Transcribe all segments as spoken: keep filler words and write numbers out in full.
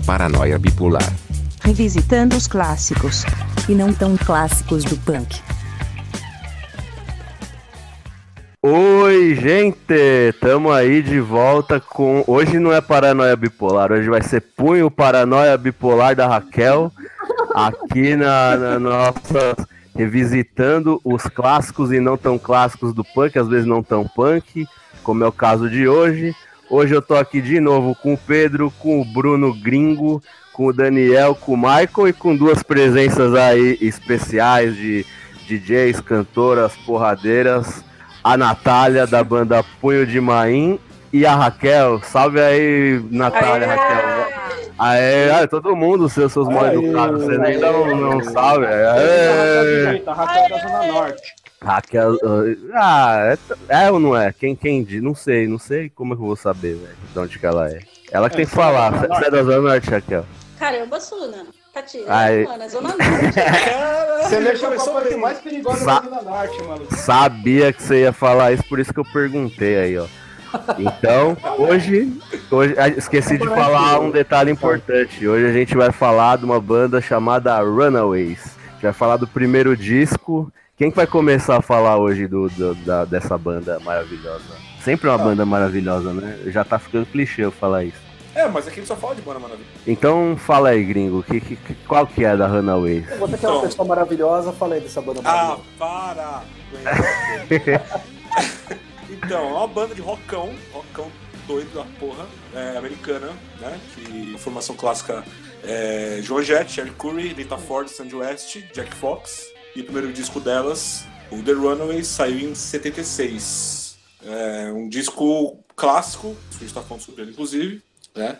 Paranoia Bipolar. Revisitando os clássicos. E não tão clássicos do punk. Oi, gente! Tamo aí de volta com... Hoje não é Paranoia Bipolar, hoje vai ser Punho Paranoia Bipolar da Raquel. Aqui na, na nossa... Revisitando os clássicos e não tão clássicos do punk, às vezes não tão punk, como é o caso de hoje. Hoje eu tô aqui de novo com o Pedro, com o Bruno Gringo, com o Daniel, com o Michael e com duas presenças aí especiais de D Js, cantoras, porradeiras, a Natália da banda Punho de Maim e a Raquel. Salve aí, Natália, Aê! Raquel. Aê, aê, todo mundo, seus, seus mal educados, você nem não, não sabe. Aê! A Raquel da Zona Norte. Raquel, ah, é, é ou não é? Quem, quem diz? Não sei, não sei como é que eu vou saber, velho, de onde que ela é. Ela que é, tem que falar, você é da Zona Norte, Raquel? Caramba, Suna. Tati, Aí... mano, é Zona Norte. Você deixou a parte mais perigosa Sa- da Zona Norte, mano. Sabia que você ia falar isso, por isso que eu perguntei aí, ó. Então, hoje, hoje esqueci de falar um detalhe importante. Hoje a gente vai falar de uma banda chamada Runaways. A gente vai falar do primeiro disco. Quem que vai começar a falar hoje do, do, da, dessa banda maravilhosa? Sempre uma banda maravilhosa, né? Já tá ficando clichê eu falar isso. É, mas aqui ele só fala de banda maravilhosa. Então fala aí, gringo, que, que, qual que é da Runaways? Você que é uma Então. pessoa maravilhosa, falei dessa banda Ah, maravilhosa. para! Então, é uma banda de rockão, rockão doido da porra, é, americana, né? Que formação clássica é Joan Jett, Cheryl Curry, Lita Ford, Sandy West, Jack Fox. E o primeiro disco delas, o The Runaways, saiu em setenta e seis. É um disco clássico, a gente tá falando sobre ele, inclusive, né?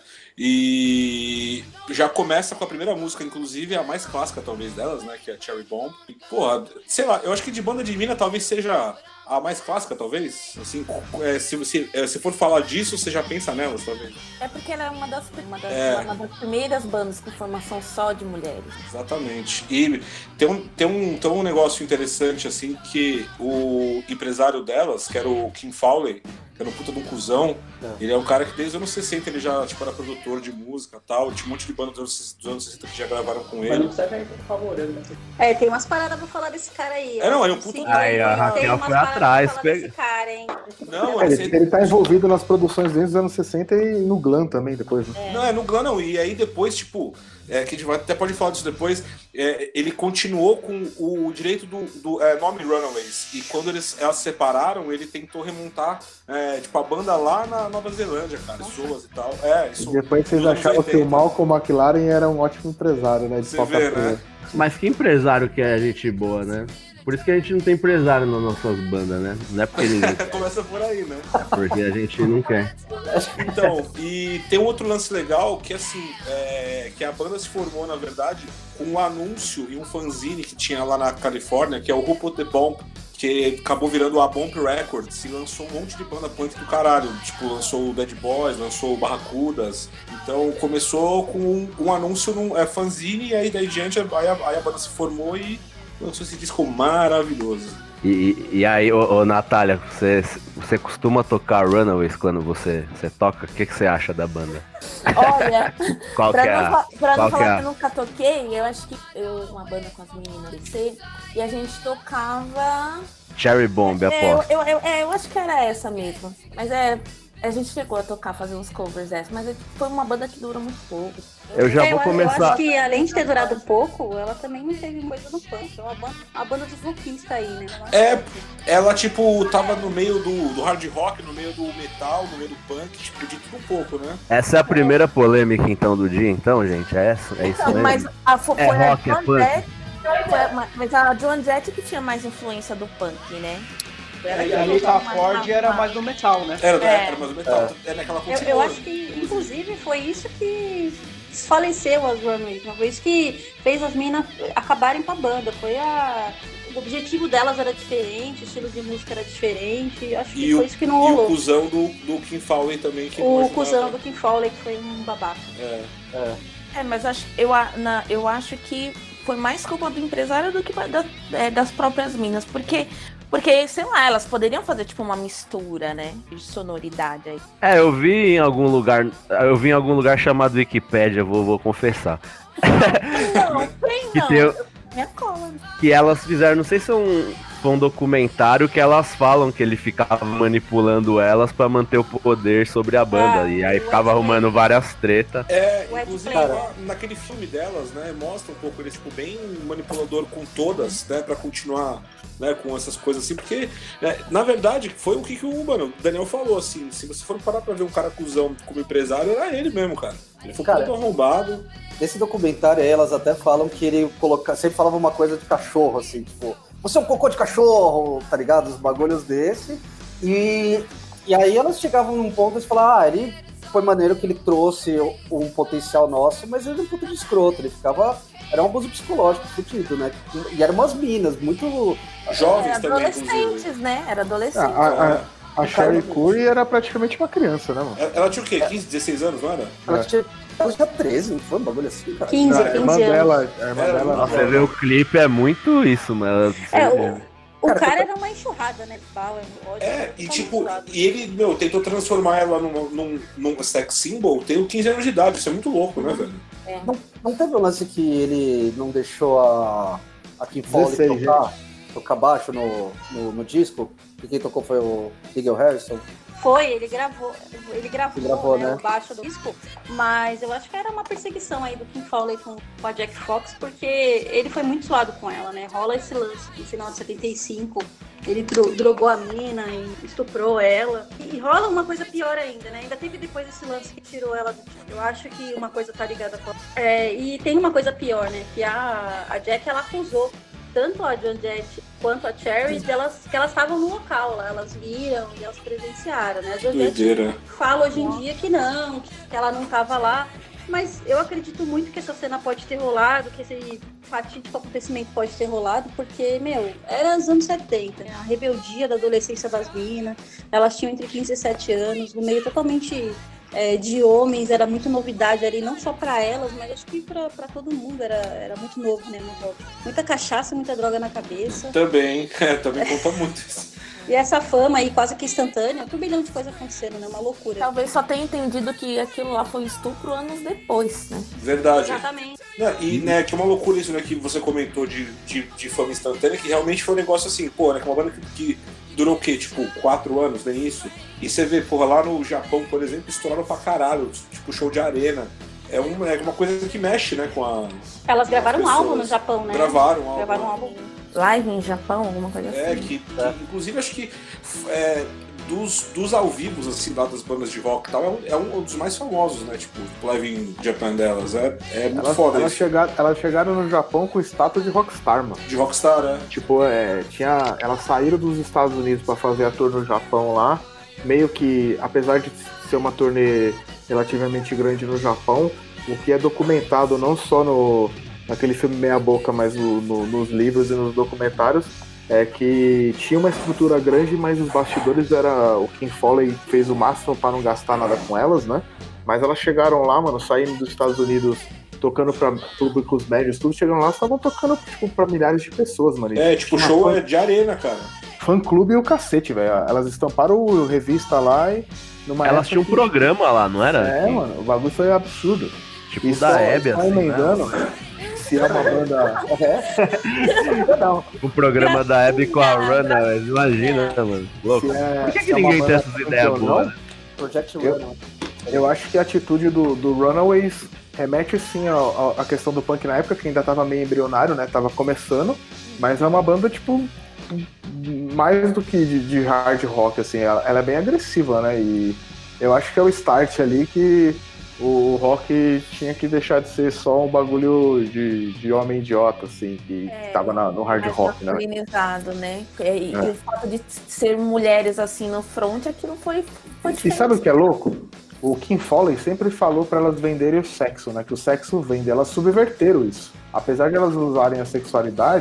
E já começa com a primeira música, inclusive a mais clássica talvez delas, né, que é Cherry Bomb. E, porra, sei lá, eu acho que de banda de mina talvez seja a mais clássica, talvez. Assim, é, se você é, se for falar disso, você já pensa nelas, talvez. É porque ela é uma das, uma das, É. uma das primeiras bandas com formação só de mulheres. Exatamente. E tem um, tem um, tem um negócio interessante, assim, que o empresário delas, que era o Kim Fowley, que era um puta de um cuzão, é. Ele é um cara que desde os anos sessenta ele já tipo, era produtor de música e tal, tinha um monte de bandas dos anos, dos anos sessenta que já gravaram com Mas ele. não precisa ficar favorando, né? É, tem umas paradas pra falar desse cara aí. É, não, ó. é um puto- Sim, Aí, a tem Raquel umas foi paradas atrás, pra falar pega- desse cara, hein? Não, Ele, é, ele tá envolvido nas produções desde os anos sessenta e no Glam também, depois. Né? não, é no Glam não, e aí depois, tipo, é, que a gente vai, até pode falar disso depois, é, ele continuou com o direito do, do é, nome Runaways, e quando eles, elas se separaram, ele tentou remontar, é, tipo, a banda lá na Nova Zelândia, cara, Soas e tal. É, isso, E depois vocês nos anos acharam que o oitenta. Malcolm McLaren era um ótimo empresário, né? De Você pauta vê, fria. né? Mas que empresário que é gente boa, né? Por isso que a gente não tem empresário nas nossas bandas, né? Não é porque ninguém quer, Começa por aí, né? é porque a gente não quer. Então, e tem um outro lance legal que assim, é, que a banda se formou, na verdade, com um anúncio e um fanzine que tinha lá na Califórnia, que é o Who Put the Bomb, que acabou virando a Bomb Records e lançou um monte de banda punk do caralho. Tipo, lançou o Dead Boys, lançou o Barracudas. Então começou com um, um anúncio num é, fanzine e aí daí diante aí a, aí a banda se formou e lançou esse disco maravilhoso. E, e, e aí, ô, ô Natália, você, você costuma tocar Runaways quando você, você toca? O que, que você acha da banda? Olha, Qual pra que é não, a- fa- pra qual não que é falar a- que eu nunca toquei, eu acho que eu, uma banda com as meninas do C, e a gente tocava. Cherry Bomb, É, eu, aposto. eu, eu, é, eu acho que era essa mesmo. Mas é. A gente chegou a tocar, fazer uns covers essa, mas é, foi uma banda que dura muito pouco. Eu já É, vou eu, começar. eu acho que além de ter durado pouco, ela também não teve coisa no punk. É uma banda, uma banda dos rockistas aí, né? É, ela tipo tava no meio do, do hard rock, no meio do metal, no meio do punk, tipo, de tudo um pouco, né? Essa é a primeira polêmica então do dia, então, gente? É, essa? É isso Então, mesmo? mas a, fo- É foi a rock, é Joan punk? Jett, foi a- mas a Joan Jett que tinha mais influência do punk, né? E a Lita Ford era mais do metal, né? Era, É. era mais ou menos metal, é naquela Eu, continua. eu acho que, inclusive, foi isso que desfaleceu as Runaways. Foi isso que fez as minas acabarem com a banda. Foi a... O objetivo delas era diferente, o estilo de música era diferente. Acho que E foi o, isso que não e o rolou. cuzão do, do Kim Fowley também. Que não O ajudava. cuzão do Kim Fowley, que foi um babaca. É. É, mas acho, eu, a- na, eu acho que foi mais culpa do empresário do que da- é, das próprias minas. Porque, Porque, sei lá, elas poderiam fazer tipo uma mistura, né? De sonoridade aí. É, eu vi em algum lugar. Eu vi em algum lugar chamado Wikipédia, vou, vou confessar. Não, tem Que não. tem- Minha cola. Que elas fizeram, não sei se é um, foi um documentário que elas falam que ele ficava manipulando elas pra manter o poder sobre a banda. Ah, e aí o ficava Ed arrumando várias tretas. É, O Ed inclusive Player. lá, naquele filme delas, né, mostra um pouco ele tipo bem manipulador com todas, né, para continuar, né, com essas coisas assim, porque né, na verdade foi o que, que o mano, o Daniel falou assim, se você for parar para ver um cara cuzão como empresário, era ele mesmo, cara. Ele foi Cara, todo arrombado. Nesse documentário, elas até falam que ele coloca, sempre falava uma coisa de cachorro, assim, tipo, você é um cocô de cachorro, tá ligado? Os bagulhos desse. E, e aí elas chegavam num ponto de falar, ah, ele foi maneiro que ele trouxe um potencial nosso, mas ele é um puto de escroto, ele ficava. Era um abuso psicológico fudido, né? E eram umas minas, muito. Jovens Era também, inclusive. adolescentes, né? Era adolescente. A, a, a Sherry Curry era praticamente uma criança, né, mano? Ela, ela tinha o quê? quinze, dezesseis anos, não era? Ela tinha, ela tinha treze, não foi um bagulho assim, cara? quinze, a irmã quinze anos. dela, a irmã Era dela muito Nossa, você vê o clipe, é muito isso, mano. É, o, o Cara, cara era uma enxurrada, né? Bala, ódio, É, e só tipo, misturado. e ele, meu, tentou transformar ela num, num, num sex symbol, tem quinze anos de idade, isso é muito louco, né, velho? Não, não teve um lance que ele não deixou a, a Kim Foley dezesseis, tocar, tocar baixo no, no, no disco? E quem tocou foi o Miguel Harrison. Foi, ele gravou, ele gravou, Ele gravou, né, né? o baixo do disco, mas eu acho que era uma perseguição aí do Kim Fowley com, com a Jack Fox, porque ele foi muito zoado com ela, né? Rola esse lance no final de setenta e cinco, ele dro- drogou a mina e estuprou ela. E rola uma coisa pior ainda, né? Ainda teve depois esse lance que tirou ela do time. Eu acho que uma coisa tá ligada com é, e tem uma coisa pior, né? Que a, a Jack, ela acusou tanto a Joan Jett quanto a Cherry delas, que elas estavam no local lá, elas viram e elas presenciaram, né? A Joan Jett Doideira. fala hoje em dia que não, que ela não estava lá, mas eu acredito muito que essa cena pode ter rolado, que esse fatídico acontecimento pode ter rolado, porque, meu, era os anos setenta, né? A rebeldia da adolescência das minas, elas tinham entre quinze e dezessete anos, no meio totalmente é, de homens, era muito novidade ali, não só pra elas, mas acho que pra, pra todo mundo era, era muito novo, né, no rock. Muita cachaça, muita droga na cabeça. Também, é, também conta muito isso. E essa fama aí quase que instantânea, um turbilhão de coisas acontecendo, né? Uma loucura. Talvez só tenha entendido que aquilo lá foi estupro anos depois, né? Verdade. Exatamente. Né, e, né, que é uma loucura isso, né, que você comentou de, de, de fama instantânea, que realmente foi um negócio assim, pô, né, que uma banda que, que durou o quê? Tipo, quatro anos, nem isso? E você vê, porra, lá no Japão, por exemplo, estouraram pra caralho, tipo, show de arena. É uma, é uma coisa que mexe, né, com a... Elas gravaram um As álbum no pessoas. Japão, né? Gravaram um álbum. Gravaram um álbum. Live em Japão, alguma coisa assim. É, que, que inclusive acho que é, dos, dos ao vivos, assim, lá das bandas de rock e tal, é um, é um dos mais famosos, né? Tipo, Live in Japan delas. É, é muito Elas, foda elas, isso. chegaram, elas chegaram no Japão com status de rockstar, mano. De rockstar, né? Tipo, é, tinha, elas saíram dos Estados Unidos pra fazer a tour no Japão lá. Meio que, apesar de ser uma turnê relativamente grande no Japão, o que é documentado não só no, naquele filme Meia Boca, mas no, no, nos livros e nos documentários, é que tinha uma estrutura grande, mas os bastidores era... O Kim Fowley fez o máximo pra não gastar nada com elas, né? Mas elas chegaram lá, mano, saindo dos Estados Unidos, tocando pra públicos médios, tudo, chegando lá, estavam tocando, tipo, pra milhares de pessoas, mano. É, tipo, o Uma show fã- é de arena, cara. Fã-clube e o cacete, velho. Elas estamparam o revista lá e... Numa Elas época tinham um que- programa lá, não era? É, mano, o bagulho foi absurdo. Tipo E da só- Hebe, só assim, né? emendando, se é uma banda... É. Não, O programa da Hebe com a Runner, imagina, né, mano? Louco. se é, Por que, se que é uma ninguém tem banda essas ideias ou boas? não, né? Project Eu- Runway. eu acho que a atitude do, do Runaways remete, sim, à questão do punk na época, que ainda tava meio embrionário, né? Tava começando, mas é uma banda, tipo, mais do que de, de hard rock, assim. Ela, ela é bem agressiva, né? E eu acho que é o start ali que o rock tinha que deixar de ser só um bagulho de, de homem idiota, assim, que É, tava na- no hard mais rock, né? masculinizado, né? E, e É. o fato de ser mulheres assim no front, aquilo foi, foi E diferente. sabe o que é louco? O Kim Fowley sempre falou pra elas venderem o sexo, né? Que o sexo vende. Elas subverteram isso. Apesar de elas usarem a sexualidade,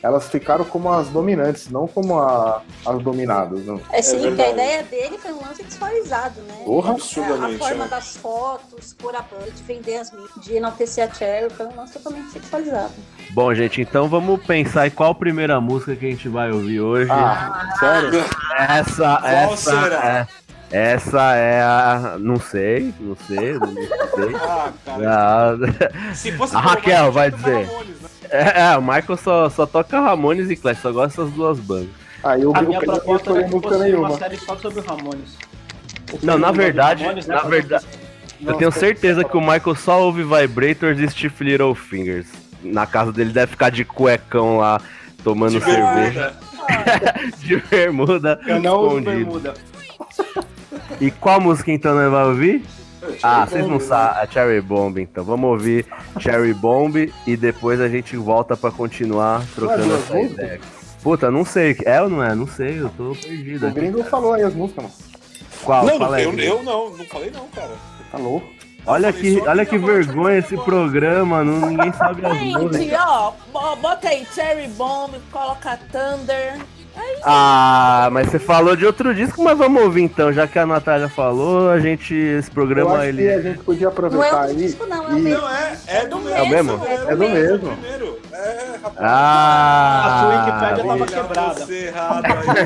elas ficaram como as dominantes, não como a, as dominadas. Não. É sim, É porque a verdade. ideia dele foi um lance sexualizado, né? Porra. A Absurdamente, forma é. das fotos, por a banda, de vender as mídias, de enaltecer a Cherry, foi um lance totalmente sexualizado. Bom, gente, então vamos pensar em qual primeira música que a gente vai ouvir hoje. Ah, sério? Essa, Qual essa, será? é, essa é a. Não sei, não sei, não sei. Ah, cara. Ah, Se fosse A pelo Raquel Michael, vai tinha dizer. tocado Ramones, né? É, é, o Michael só, só toca Ramones e Clash, só gosta dessas duas bandas. Aí o A o minha Pedro não proposta escolheu era que música fosse nenhuma. uma série só sobre o Ramones. O Não, na filme do verdade, Ramones, né, na pra- verdade, eu tenho certeza que o Michael só ouve Vibrators e Stiff Little Fingers. Na casa dele deve ficar de cuecão lá, tomando De cerveja. bermuda. De bermuda. Eu não uso escondido. bermuda. E qual música então nós vamos ouvir? Ah, vocês não sabem, é Cherry Bomb, então vamos ouvir Cherry Bomb e depois a gente volta pra continuar trocando Ué, essa duas ideia. Puta, não sei, é ou não é? Não sei, eu tô perdido O aqui. gringo falou aí as músicas, mano. Qual? Não, Fala aí, eu, gringo. eu não, não falei não, cara. Tá louco? Olha Eu falei que, só olha que que eu vou vergonha te esse falar. programa, não, ninguém sabe as Gente, músicas. ó, bo- bota aí Cherry Bomb, coloca Thunder. Ah, mas você falou de outro disco, mas vamos ouvir então, já que a Natália falou, a gente, esse Eu programa, acho ele... que a gente podia Não é aproveitar outro aí. disco, não, é o e- mesmo. Não, é, é do mesmo. É o mesmo? É do mesmo. Primeiro. É, rapaz. Ah! A sua Wikipédia tava Olha quebrada. você errado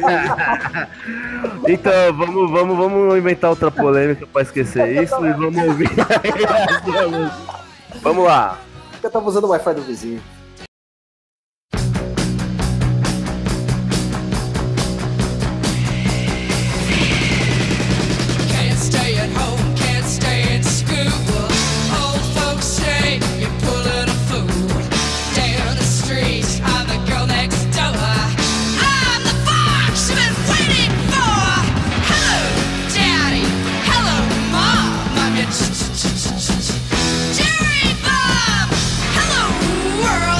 aí. Então, vamos, vamos, vamos inventar outra polêmica pra esquecer isso e vamos ouvir. Vamos lá. Eu tava usando o Wi-Fi do vizinho. Can't stay at home, can't stay in school. Old folks say you're pulling a fool. Down the street, I'm the girl next door. I'm the fox you've been waiting for. Hello, Daddy. Hello, Mom. I'm your Jerry Bob. Hello, world.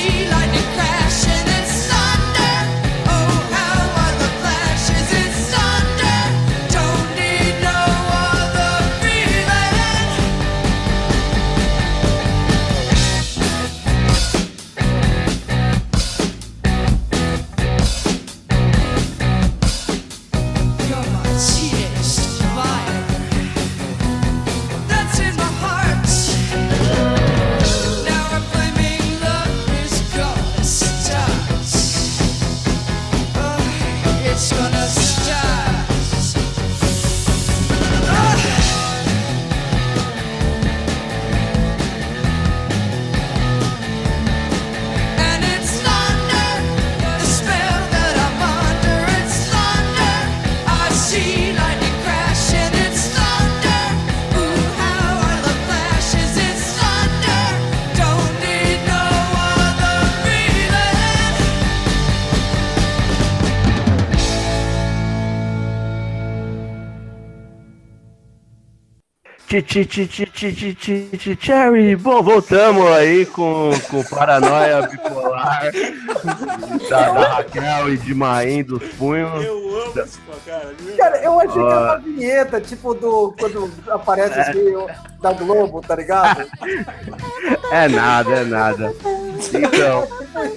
see lightning crash and it's thunder. Oh, how are the flashes? It's thunder. Don't need no other feeling. You're my cheapest fire. That's in my heart. Now our flaming love is gonna start. Oh, it's gonna start. And it's thunder, the spell that I'm under. It's thunder. I see lightning crash and it's thunder. Ooh, how are the flashes? It's thunder. Don't need no other feeling. Ti, ti, ti, ti, ti, ti, ti, ti, Cherry. Bom, voltamos aí com, com Paranoia Bipolar da, da Raquel e de Maim dos Punhos. Eu amo esse cara. Cara, eu achei que era Ó. uma vinheta, tipo do. Quando aparece assim, o- da Globo, tá ligado? É nada, é nada. Então,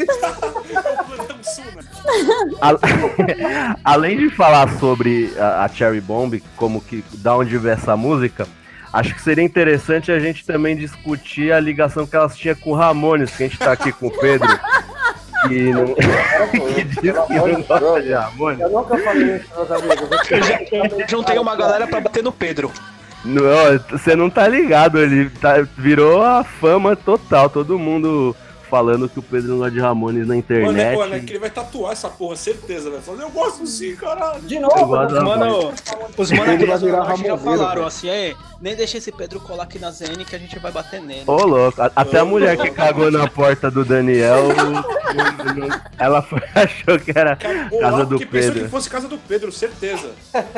a- além de falar sobre a, a Cherry Bomb, como que, da onde veio essa música, acho que seria interessante a gente também discutir a ligação que elas tinham com o Ramones, que a gente tá aqui com o Pedro, que, não, que diz que não gosta de Ramones. Eu nunca falei isso, meus amigos. Eu já eu juntei uma galera pra bater no Pedro. Não, você não tá ligado, ele tá- virou a fama total, todo mundo falando que o Pedro não gosta de Ramones na Mano, é, internet. mano, é que ele vai tatuar essa porra, certeza, velho. Falando, eu gosto sim, caralho. De Eu novo, gosto da Mano, voz. os manos aqui Vai da virar Zona Norte já Ramoneiro, falaram velho. assim, aí, nem deixa esse Pedro colar aqui na Z N que a gente vai bater nele. Ô, louco, a- até a mulher que cagou na porta do Daniel, ela foi- achou que era Cagou casa lá do porque pensou Pedro. que fosse casa do Pedro, certeza.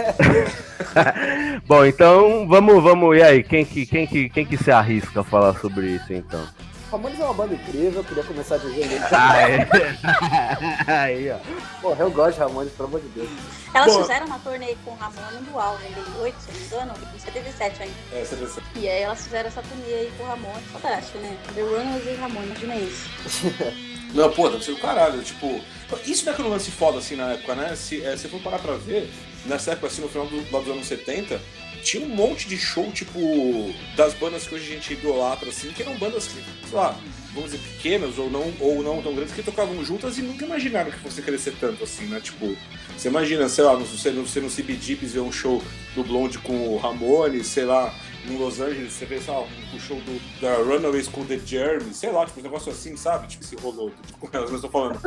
Bom, então vamos, vamos, e aí, quem que, quem que, quem que se arrisca a falar sobre isso, então? Ramones é uma banda incrível, eu queria começar dizendo isso. Ah, é. Aí, ó. Porra, eu gosto de Ramones, pelo amor de Deus. Elas Bom. fizeram uma turnê com o Ramon no Dual, em oitenta e oito, se não me engano, em setenta e sete ainda. É, certeza. E aí elas fizeram essa turnê aí com o Ramon, fantástico, né? The Runners e Ramon, imagina isso. Não, pô, deve ser do caralho. Tipo, isso não é que um lance foda assim na época, né? Se é, se for parar pra ver, nessa época, assim, no final do, lá dos anos setenta, tinha um monte de show, tipo, das bandas que hoje a gente idolatra, assim, que eram bandas que, sei lá, vamos dizer, pequenas ou não, ou não tão grandes, que tocavam juntas e nunca imaginaram que fosse crescer tanto, assim, né? Tipo, você imagina, sei lá, você no, você no C B Jeeps ver um show do Blonde com o Ramones, sei lá, em Los Angeles, você vê, sei lá, um show do, da Runaways com The Jeremy, sei lá, tipo, um negócio assim, sabe? Tipo, esse rolou, tipo, com elas, mas eu tô falando.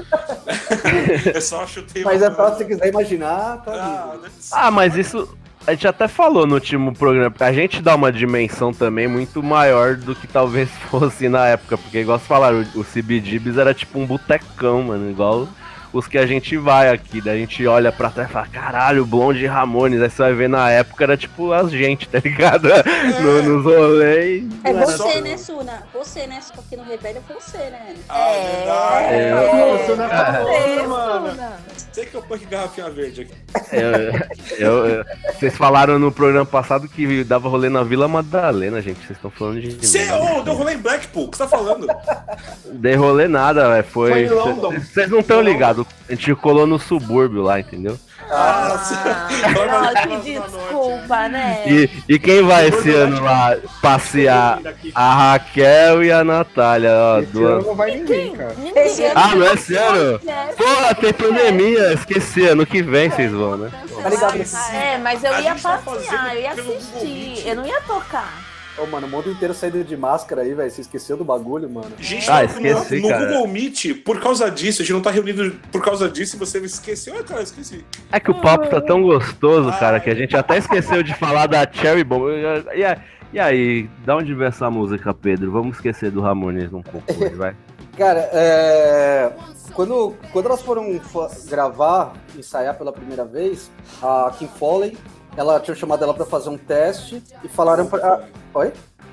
É só chutei Mas uma é só coisa. se você quiser imaginar, tá Ah, lindo. deve ser. Ah, mas isso a gente até falou no último programa. A gente dá uma dimensão também muito maior do que talvez fosse na época. Porque, igual vocês falaram, o C B G B era tipo um botecão, mano. Igual os que a gente vai aqui. Daí a gente olha pra trás e fala, caralho, Blonde e Ramones. Aí você vai ver na época era tipo as gente, tá ligado? No, nos rolês. É não era você, só- né, Suna? Você, né? Só que no Rebelde é você, né? Ah, verdade. É. Isso, né? É, mano. Suna. Sei que é o punk garrafinha verde aqui. Eu- eu- eu- vocês falaram no programa passado que dava rolê na Vila Madalena, gente. Vocês estão falando de. Você, ô, deu rolê em Blackpool, o que você tá falando? Dei rolê nada, velho. Foi. Foi em London. Vocês não estão ligados. A gente colou no subúrbio lá, entendeu? Ah, Ah, que desculpa, né? E, e quem vai esse ano lá passear? A Raquel e a Natália, ó. Esse Duas... ano não vai ninguém, cara. Esse ano Ah, não é esse ano? É, Porra, tem pandemia, esqueci. Ano que vem vocês vão, né? Tá ligado? É, mas eu A ia gente tá passear, eu ia fazendo pelo Google assistir, Meet. eu não ia tocar. Ô, mano, o mundo inteiro saindo de máscara aí, velho. Você esqueceu do bagulho, mano. A gente Ah, tá esqueci, no, no cara. Google Meet, por causa disso, a gente não tá reunido por causa disso e você esqueceu. Ah, cara, eu esqueci. É que o papo tá tão gostoso, cara, que a gente até esqueceu de falar da Cherry Bomb. E, a- e aí, da onde veio essa música, Pedro? Vamos esquecer do Ramones um pouco hoje, vai. Cara, é... quando, quando elas foram fa- gravar, ensaiar pela primeira vez, a Kim Foley, ela tinha chamado ela pra fazer um teste e falaram pra... ah, Oi?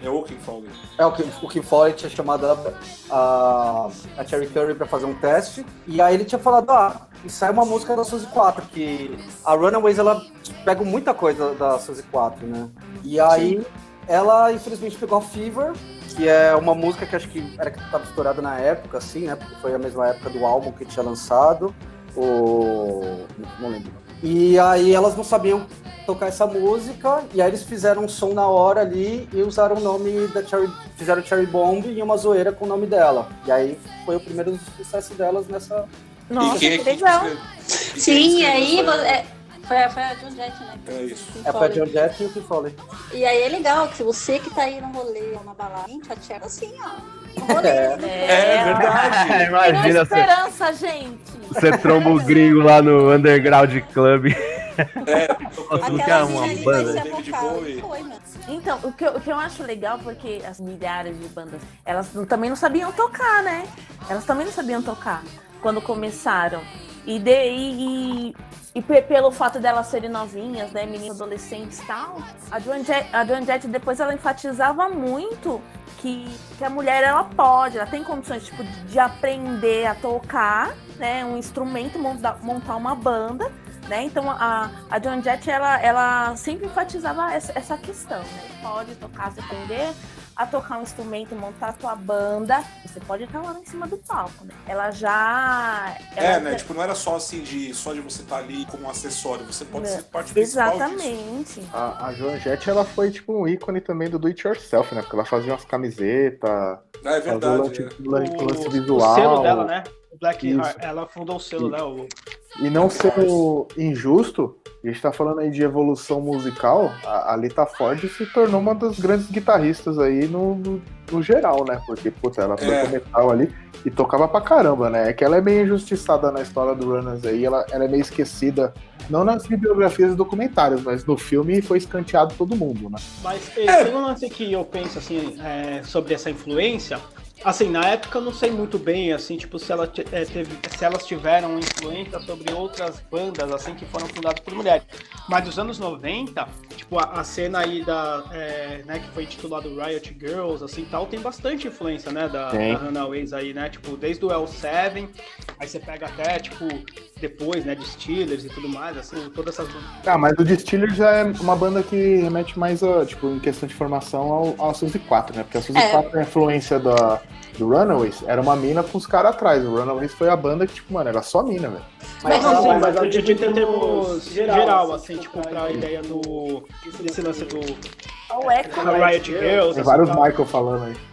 É o King Fowley. É, o King, o King Fowley tinha chamado a, a, a Cherry Curry pra fazer um teste, e aí ele tinha falado, ah, isso é uma música da Suzy quatro, que a Runaways, ela pega muita coisa da Suzy quatro, né? E aí, sim, ela infelizmente pegou a Fever, que é uma música que acho que era que estava estourada na época, assim, né? Porque foi a mesma época do álbum que tinha lançado, o... não lembro. E aí elas não sabiam tocar essa música, e aí eles fizeram um som na hora ali e usaram o nome da Cherry, fizeram Cherry Bomb e uma zoeira com o nome dela. E aí foi o primeiro sucesso delas nessa... Nossa, que que legal. Sim, e aí é, foi, foi a Joan Jett, né? É isso. É, foi a Joan Jett e o King Fowley. E aí é legal que você que tá aí no rolê, uma balada, gente, a Cher assim, ó. Rolê, É. né? É verdade. É, imagina você, esperança, gente. você tromba os gringos lá no Underground Club. É, Nossa, não quer Aquela uma mina ali vai banda. ser a David vocal. Bowie. Foi, mano. Então, o que, eu, o que eu acho legal, porque as milhares de bandas, elas não- também não sabiam tocar, né? Elas também não sabiam tocar quando começaram. E, de, e, e, e pe- pelo fato delas serem novinhas, né, meninas adolescentes e tal, a Joan Jett, a Joan Jett depois ela enfatizava muito que, que a mulher ela pode, ela tem condições tipo, de, de aprender a tocar, né, um instrumento, monta, montar uma banda, né? Então a, a Joan Jett ela, ela sempre enfatizava essa, essa questão, né? Pode tocar, você aprender a tocar um instrumento, montar a tua banda, você pode estar lá em cima do palco, né? Ela já... Ela É, né? já- Tipo, não era só assim de só de você estar ali como um acessório, você pode Né? ser parte principal disso. Exatamente. A, a Joan Jett, ela foi tipo um ícone também do do it yourself, né? Porque ela fazia umas camisetas, Ah, é fazia o verdade. lance, É. lance- lance O, visual. o selo dela, né? O Black Isso. Heart, ela fundou o selo, né? O, E não sendo injusto, a gente tá falando aí de evolução musical, a, a Lita Ford se tornou uma das grandes guitarristas aí no, no, no geral, né? Porque, puta, ela foi É. com metal ali e tocava pra caramba, né? É que ela é meio injustiçada na história do Runners aí, ela, ela é meio esquecida, não nas bibliografias e documentários, mas no filme foi escanteado todo mundo, né? mas eh, tem um lance que eu penso assim é, sobre essa influência. Assim, na época eu não sei muito bem, assim, tipo, se, ela te- eh, teve, se elas tiveram influência sobre outras bandas, assim, que foram fundadas por mulheres. Mas dos anos noventa, tipo, a, a cena aí da, eh, né, que foi titulado Riot Girls, assim, tal, tem bastante influência, né, da, Tem. da Runaways aí, né, tipo, desde o L sete, aí você pega até, tipo, depois, né, de Steelers e tudo mais, assim, todas essas bandas. Ah, mas o Distiller já é uma banda que remete mais, a, tipo, em questão de formação ao, ao Suzy quatro, né? Porque a Suzy É. quatro, a influência da, do Runaways, era uma mina com os caras atrás. O Runaways foi a banda que, tipo, mano, era só mina, velho. Mas, Não, ela- sim, mas mas ela eu digo em termos geral, geral, assim, assim, tipo, pra ideia do. desse lance do. O eco, A Riot Girls. Tem assim, vários tal. Michael falando aí.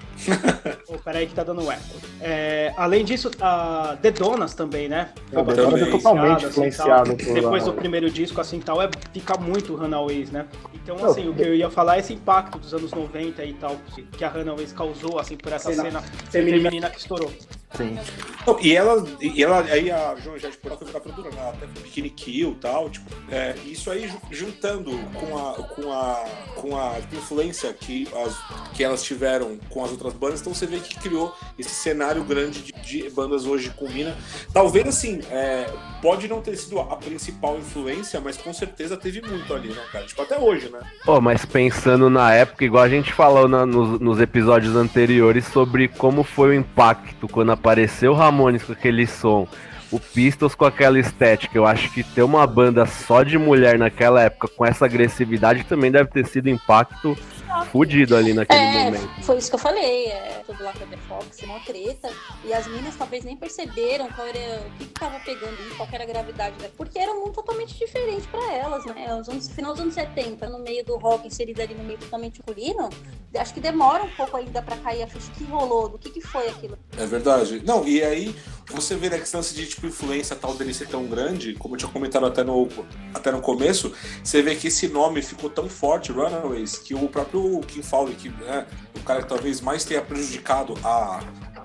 Oh, peraí que tá dando eco. É, além disso, a The Donas também, né? Não, Foi The Donas bastante é totalmente assim, influenciado tal. por Depois do Runaways. primeiro disco, assim, tal, é, fica muito Runaways, né? Então, Não, assim, o que eu ia falar é esse impacto dos anos noventa e tal, que a Runaways causou, assim, por essa cena feminina que estourou. Sim. Não, e ela, e ela, aí a Joan Jett por ela foi virar produtora, né? Ela até foi Bikini Kill e tal, tipo, é, isso aí ju- juntando com a, com a, com a tipo, influência que, as, que elas tiveram com as outras bandas, então você vê que criou esse cenário grande de, de bandas hoje com mina. Talvez, assim, é, pode não ter sido a principal influência, mas com certeza teve muito ali, né, cara? Tipo, até hoje, né? Pô, mas pensando na época, igual a gente falou na- nos, nos episódios anteriores sobre como foi o impacto quando apareceu o Ramones com aquele som, o Pistols com aquela estética. Eu acho que ter uma banda só de mulher naquela época com essa agressividade também deve ter sido impacto fudido ali naquele É, momento. foi isso que eu falei, é tudo lá com a The Fox, uma treta, e as meninas talvez nem perceberam qual era, o que que tava pegando ali, qual que era a gravidade, né? Porque era um mundo totalmente diferente pra elas, né? Os anos, final dos anos setenta, no meio do rock, inserida ali no meio totalmente masculino, acho que demora um pouco ainda pra cair a ficha. O que rolou, do que que foi aquilo? É verdade. Não, e aí você vê, né, que esse lance de tipo, influência tal dele ser tão grande, como eu tinha comentado até no, até no começo, você vê que esse nome ficou tão forte, Runaways, que o próprio King Fowley, que é o cara que talvez mais tenha prejudicado a,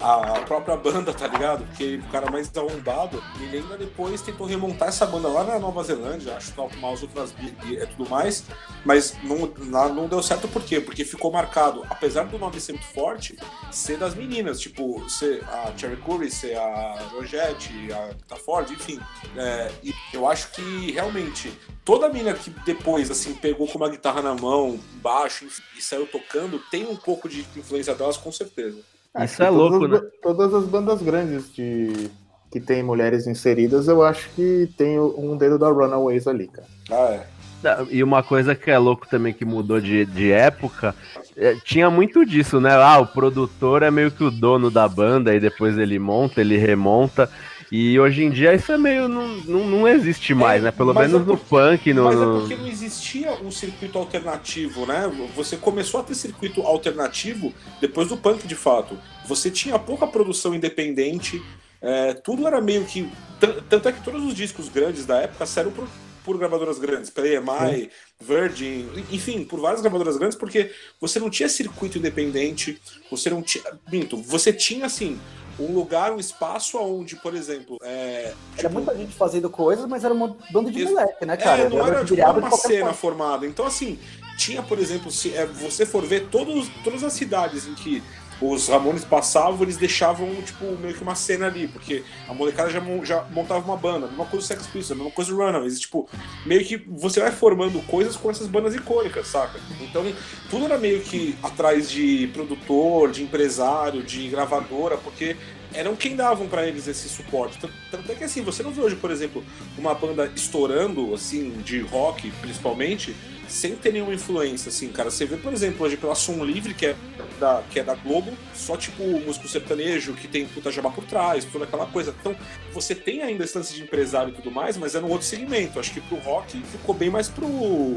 a própria banda, tá ligado? Porque o cara mais arrombado, ele ainda depois tentou remontar essa banda lá na Nova Zelândia, acho que tomar as outras e é tudo mais, mas não, não deu certo por quê? Porque ficou marcado, apesar do nome ser muito forte, ser das meninas, tipo, ser a Cherry Curry, ser a Rogette, a Rita Ford, enfim. É, e eu acho que realmente toda mina que depois, assim, pegou com uma guitarra na mão, baixo, e saiu tocando, tem um pouco de influência delas, com certeza. Isso é louco, todas, né? Todas as bandas grandes de, que tem mulheres inseridas, eu acho que tem um dedo da Runaways ali, cara. Ah, é. E uma coisa que é louco também, que mudou de, de época, é, tinha muito disso, né? Ah, o produtor é meio que o dono da banda, e depois ele monta, ele remonta. E hoje em dia isso é meio. Não, não, não existe mais, é, né? Pelo menos é no porque, punk. No, mas é porque não existia um circuito alternativo, né? Você começou a ter circuito alternativo depois do punk, de fato. Você tinha pouca produção independente, é, tudo era meio que. Tanto é que todos os discos grandes da época saíram por, por gravadoras grandes, pela E M I, Virgin, enfim, por várias gravadoras grandes, porque você não tinha circuito independente, você não tinha. Minto, você tinha assim. Um lugar, um espaço onde, por exemplo... É, era tipo, muita gente fazendo coisas, mas era um bando de moleque, né, é, cara? não era, tipo, uma cena forma. formada. Então, assim, tinha, por exemplo, se é, você for ver todos, todas as cidades em que os Ramones passavam, eles deixavam, tipo, meio que uma cena ali, porque a molecada já, já montava uma banda, a mesma coisa do Sex Pistols, a mesma coisa do Runaways, tipo, meio que você vai formando coisas com essas bandas icônicas, saca? Então, tudo era meio que atrás de produtor, de empresário, de gravadora, porque eram quem davam pra eles esse suporte. Tanto é que, assim, você não vê hoje, por exemplo, uma banda estourando, assim, de rock, principalmente, sem ter nenhuma influência, assim, cara. Você vê, por exemplo, hoje pela Som Livre, que é da, que é da Globo, só, tipo, músico sertanejo, que tem puta jabá por trás, toda aquela coisa. Então, você tem ainda esse lance de empresário e tudo mais, mas é num outro segmento. Acho que pro rock ficou bem mais pro...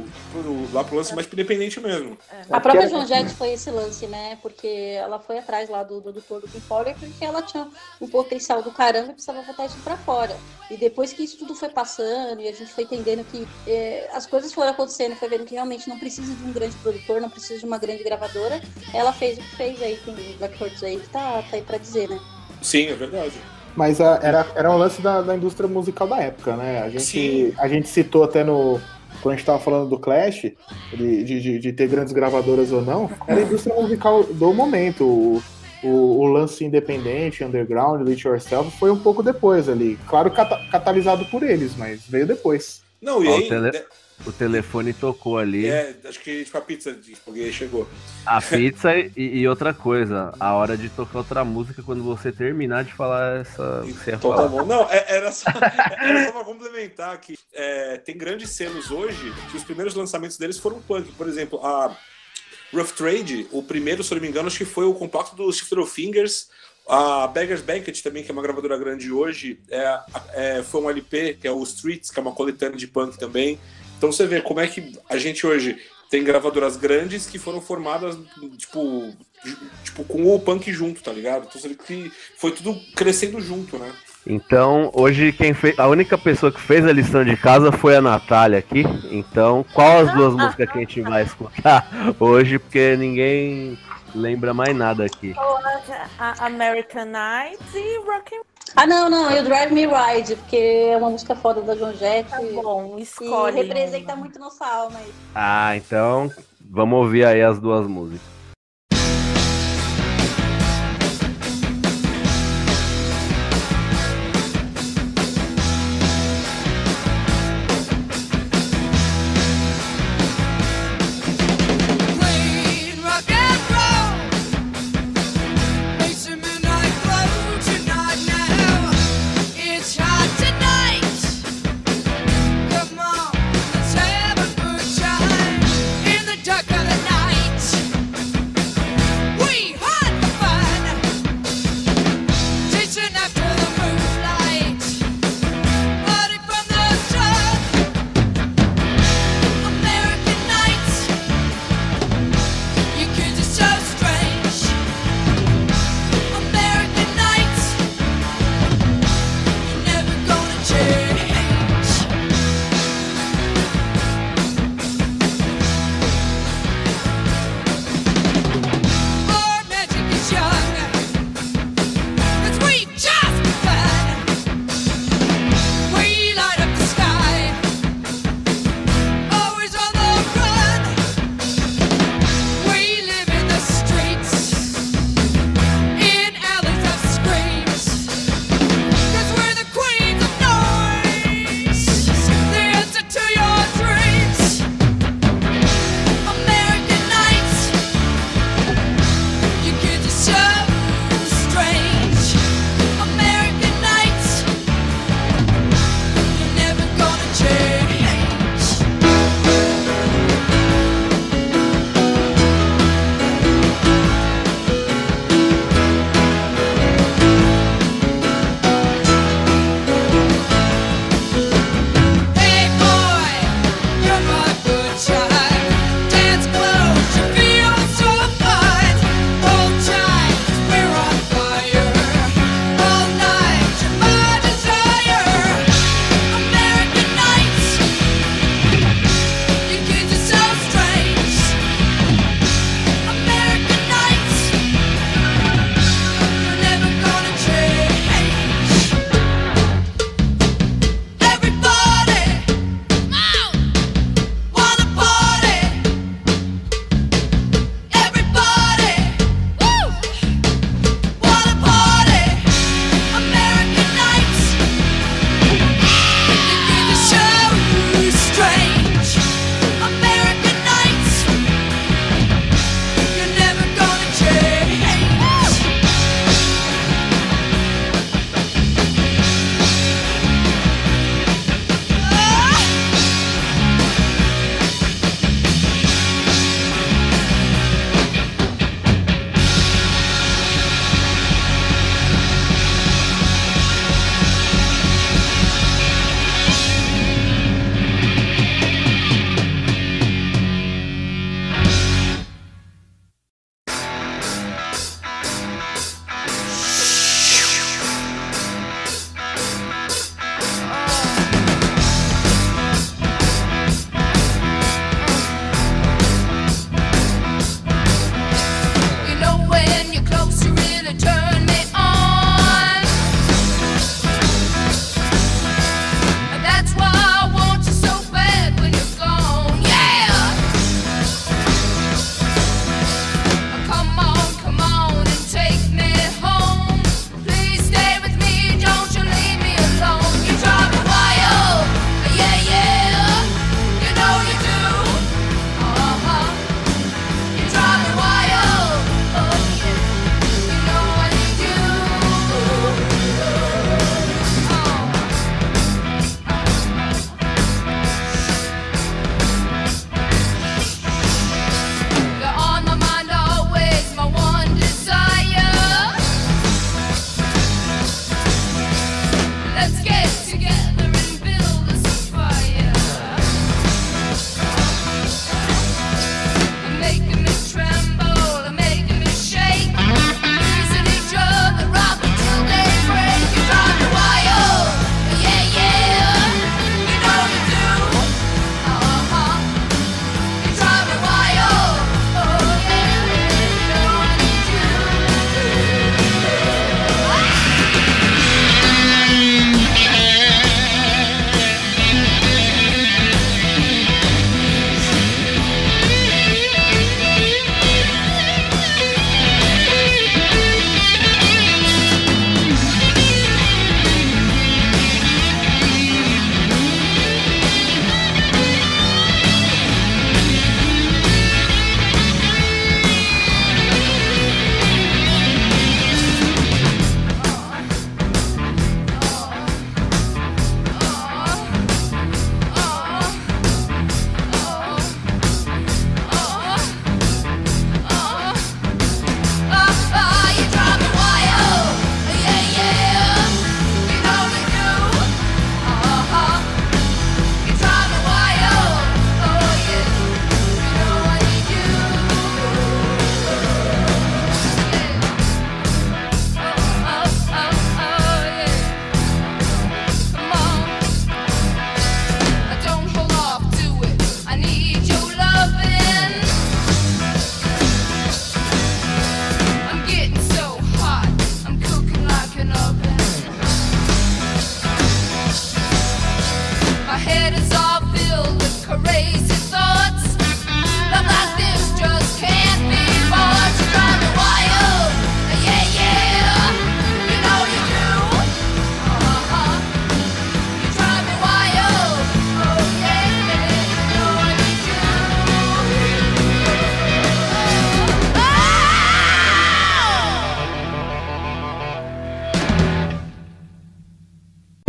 pro lá pro lance mais pro independente mesmo. A própria Joan Jett foi esse lance, né? Porque ela foi atrás lá do produtor do Pink Floyd, porque ela tinha um potencial do caramba e precisava botar isso pra fora. E depois que isso tudo foi passando e a gente foi entendendo que é, as coisas foram acontecendo e foi vendo que realmente não precisa de um grande produtor, não precisa de uma grande gravadora, ela fez o que fez aí, tem Black Horse aí que tá, tá aí pra dizer, né? Sim, é verdade. Mas a, era, era um lance da, da indústria musical da época, né? A gente, a gente citou até no... Quando a gente tava falando do Clash, de, de, de ter grandes gravadoras ou não, era a indústria musical do momento. O, o, o lance independente, underground, do It Yourself, foi um pouco depois ali. Claro, cata, catalisado por eles, mas veio depois. Não, e Ó, aí... o, tele... o telefone tocou ali. É, acho que tipo a pizza, porque chegou. A pizza e, e outra coisa, a hora de tocar outra música quando você terminar de falar essa... Você ia Então falar. tá bom. Não, é- era só, era só pra complementar que é, tem grandes selos hoje que os primeiros lançamentos deles foram punk. Por exemplo, a Rough Trade, o primeiro, se eu não me engano, acho que foi o compacto do Shifter of Fingers. A Beggar's Banquet também, que é uma gravadora grande hoje, é, é, foi um L P, que é o Streets, que é uma coletânea de punk também. Então você vê como é que a gente hoje tem gravadoras grandes que foram formadas, tipo, tipo com o punk junto, tá ligado? Então você vê que foi tudo crescendo junto, né? Então, hoje quem fez. A única pessoa que fez a lição de casa foi a Natália aqui. Então, qual as duas músicas que a gente vai escutar hoje? Porque ninguém lembra mais nada aqui. A American Nights e Rockin'. Ah, não, não, e o Drive Me Ride, porque é uma música foda da Joan Jett. Tá bom, E escolhe. representa uma. muito nossa alma aí. Ah, então vamos ouvir aí as duas músicas. Plain rock and roll. Make some midnight glow tonight now. It's hot tonight. Come on, let's have a good time in the dark of the night.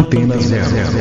Antena Zero.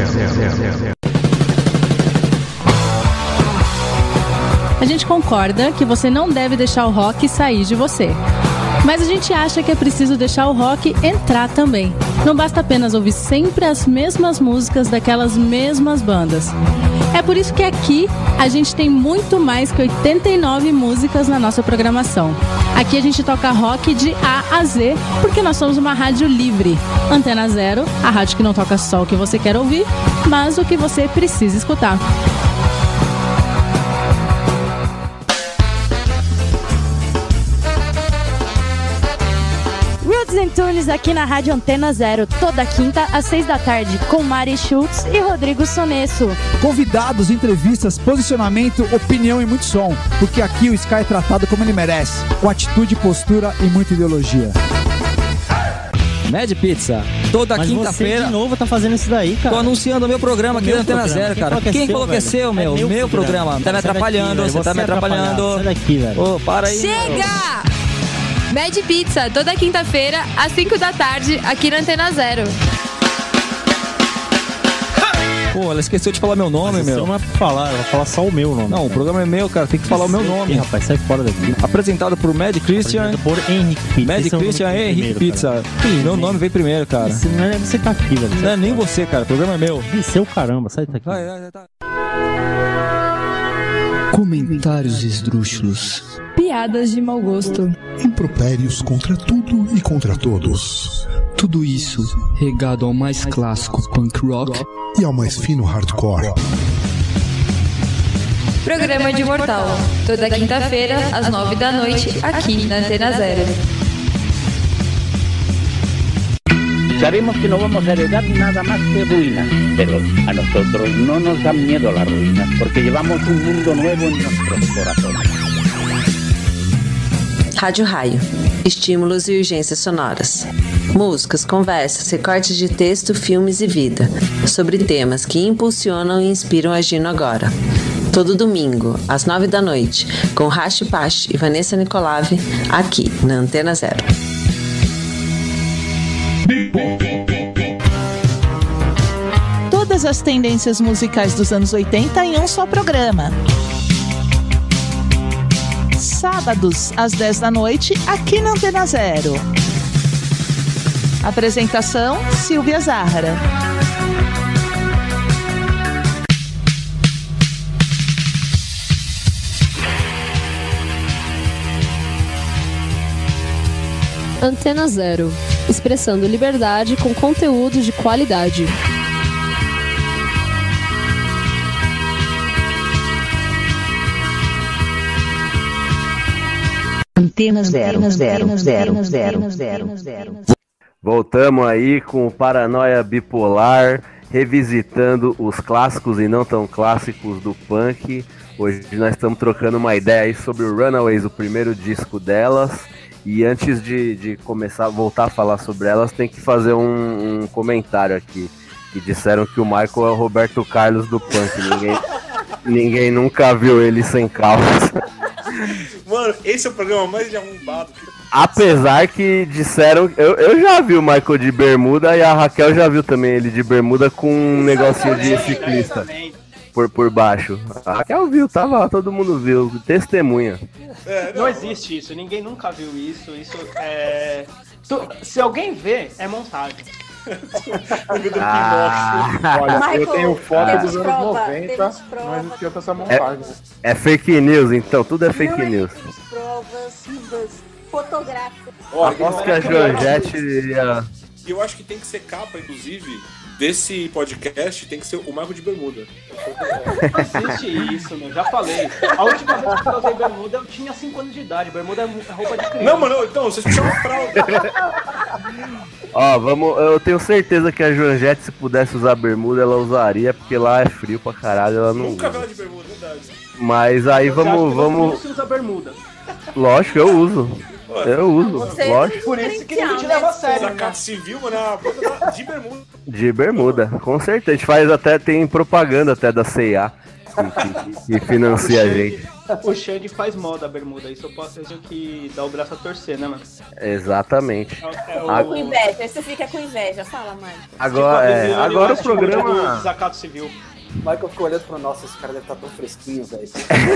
A gente concorda que você não deve deixar o rock sair de você. Mas a gente acha que é preciso deixar o rock entrar também. Não basta apenas ouvir sempre as mesmas músicas daquelas mesmas bandas. É por isso que aqui a gente tem muito mais que oitenta e nove músicas na nossa programação. Aqui a gente toca rock de A a Z, porque nós somos uma rádio livre. Antena Zero, a rádio que não toca só o que você quer ouvir, mas o que você precisa escutar. Tunes aqui na Rádio Antena Zero, toda quinta às seis da tarde, com Mari Schultz e Rodrigo Sonesso. Convidados, entrevistas, posicionamento, opinião e muito som, porque aqui o Sky é tratado como ele merece, com atitude, postura e muita ideologia. Mad Pizza, toda Mas quinta-feira. Você de novo tá fazendo isso daí, cara. Tô anunciando o meu programa aqui na Antena Zero, cara. Quem falou que é seu, meu? É meu, meu programa. programa. Tá me Sai atrapalhando, daqui, você tá me você atrapalhando. Sai daqui, velho. Ô, para aí. Chega! Mad Pizza, toda quinta-feira, às cinco da tarde, aqui na Antena Zero. Pô, ela esqueceu de falar meu nome, Mas meu. Não é pra falar, ela vai falar só o meu nome. Não, o programa é meu, cara. Tem que falar o meu nome. Ih, rapaz, sai fora daqui. Apresentado por Mad Christian. Apresentado por Henrique Pizza. Mad Esse é o Christian nome e que vem Henrique primeiro, Pizza. cara. Meu nome veio primeiro, cara. Esse não é você tá aqui, velho. Não é nem você, cara. O programa é meu. Ih, seu caramba, sai daqui. Vai, vai, vai, tá. Comentários esdrúxulos. Piadas de mau gosto. Impropérios contra tudo e contra todos. Tudo isso regado ao mais clássico punk rock e ao mais fino hardcore. Programa de Mortal, toda quinta-feira, às nove da noite, aqui na Antena Zero. Sabemos que no vamos a heredar nada más que ruinas, pero a nosotros no nos da miedo las ruinas, porque llevamos un mundo nuevo en nuestros corazones. Rádio Raio. Estímulos e urgências sonoras. Músicas, conversas, recortes de texto, filmes e vida. Sobre temas que impulsionam e inspiram agindo agora. Todo domingo, às nove da noite, com Rashi Pash e Vanessa Nicolave, aqui na Antena Zero. Todas as tendências musicais dos anos oitenta em um só programa. Sábados, às dez da noite, aqui na Antena Zero. Apresentação, Silvia Zahara. Antena Zero. Expressando liberdade com conteúdo de qualidade. Antena Zero, zero, zero, zero, zero, zero. Voltamos aí com o Paranoia Bipolar, revisitando os clássicos e não tão clássicos do punk. Hoje nós estamos trocando uma ideia aí sobre o Runaways, o primeiro disco delas. E antes de, de começar a voltar a falar sobre elas, tem que fazer um, um comentário aqui. Que disseram que o Michael é o Roberto Carlos do punk. Ninguém, ninguém nunca viu ele sem calça. Mano, esse é o programa mais arrombado. Apesar que disseram... Eu, eu já vi o Michael de bermuda e a Raquel já viu também ele de bermuda com um negocinho de ciclista por, por baixo. A Raquel viu, tava lá, todo mundo viu. Testemunha. É, não. não existe isso, ninguém nunca viu isso. Isso é. Tu, se alguém vê, é montagem. Ah, olha, Michael, eu tenho foto dos anos prova, noventa, não existia essa montagem. É, é fake news, então, tudo é fake não news. Provas vivas, fotográficas. Aposto que a Georgette ia... Eu acho que tem que ser capa, inclusive, desse podcast, tem que ser o Michael de bermuda. Não existe isso, meu. Já falei. A última vez que eu usei bermuda, eu tinha cinco anos de idade. Bermuda é roupa de criança. Não, mano, então, vocês puxaram a fralda. Ó, vamos, eu tenho certeza que a Georgette, se pudesse usar bermuda, ela usaria, porque lá é frio pra caralho, ela não Nunca usa. vi ela de bermuda, verdade. Mas aí Você vamos, acha que vamos... você usa bermuda? Lógico, eu uso. Eu uso, Você lógico. Por isso que ninguém te leva a sério. Zacato Civil, mano, é uma banda de bermuda. De bermuda, com certeza. A gente faz até, tem propaganda até da C e A que, que financia a gente. O Xande faz moda a bermuda, isso eu posso dizer que dá o braço a torcer, né, mano? Exatamente. É o... Fica com inveja, aí você fica com inveja, fala, Mike. Agora, é, agora o programa... Zacato Civil. Michael ficou olhando e falou, nossa, esse cara deve estar tão fresquinho, velho.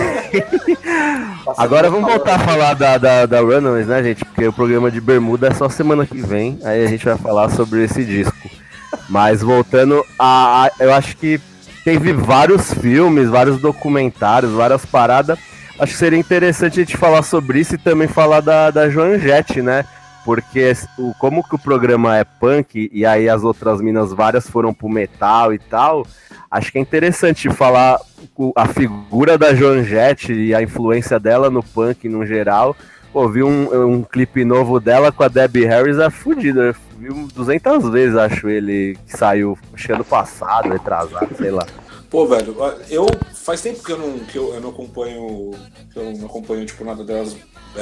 Agora vamos voltar a falar da, da, da Runaways, né, gente? Porque o programa de bermuda é só semana que vem, aí a gente vai falar sobre esse disco. Mas voltando a... a eu acho que teve vários filmes, vários documentários, várias paradas. Acho que seria interessante a gente falar sobre isso e também falar da, da Joan Jett, né? Porque o, como que o programa é punk e aí as outras minas várias foram pro metal e tal, acho que é interessante falar a figura da Joan Jett e a influência dela no punk no geral. Pô, vi um, um clipe novo dela com a Debbie Harris, é fodido. Eu vi duzentas vezes, acho, ele que saiu, acho que ano passado, retrasado, sei lá. Pô, velho, eu faz tempo que eu não, que eu, eu não acompanho, que eu não acompanho tipo nada delas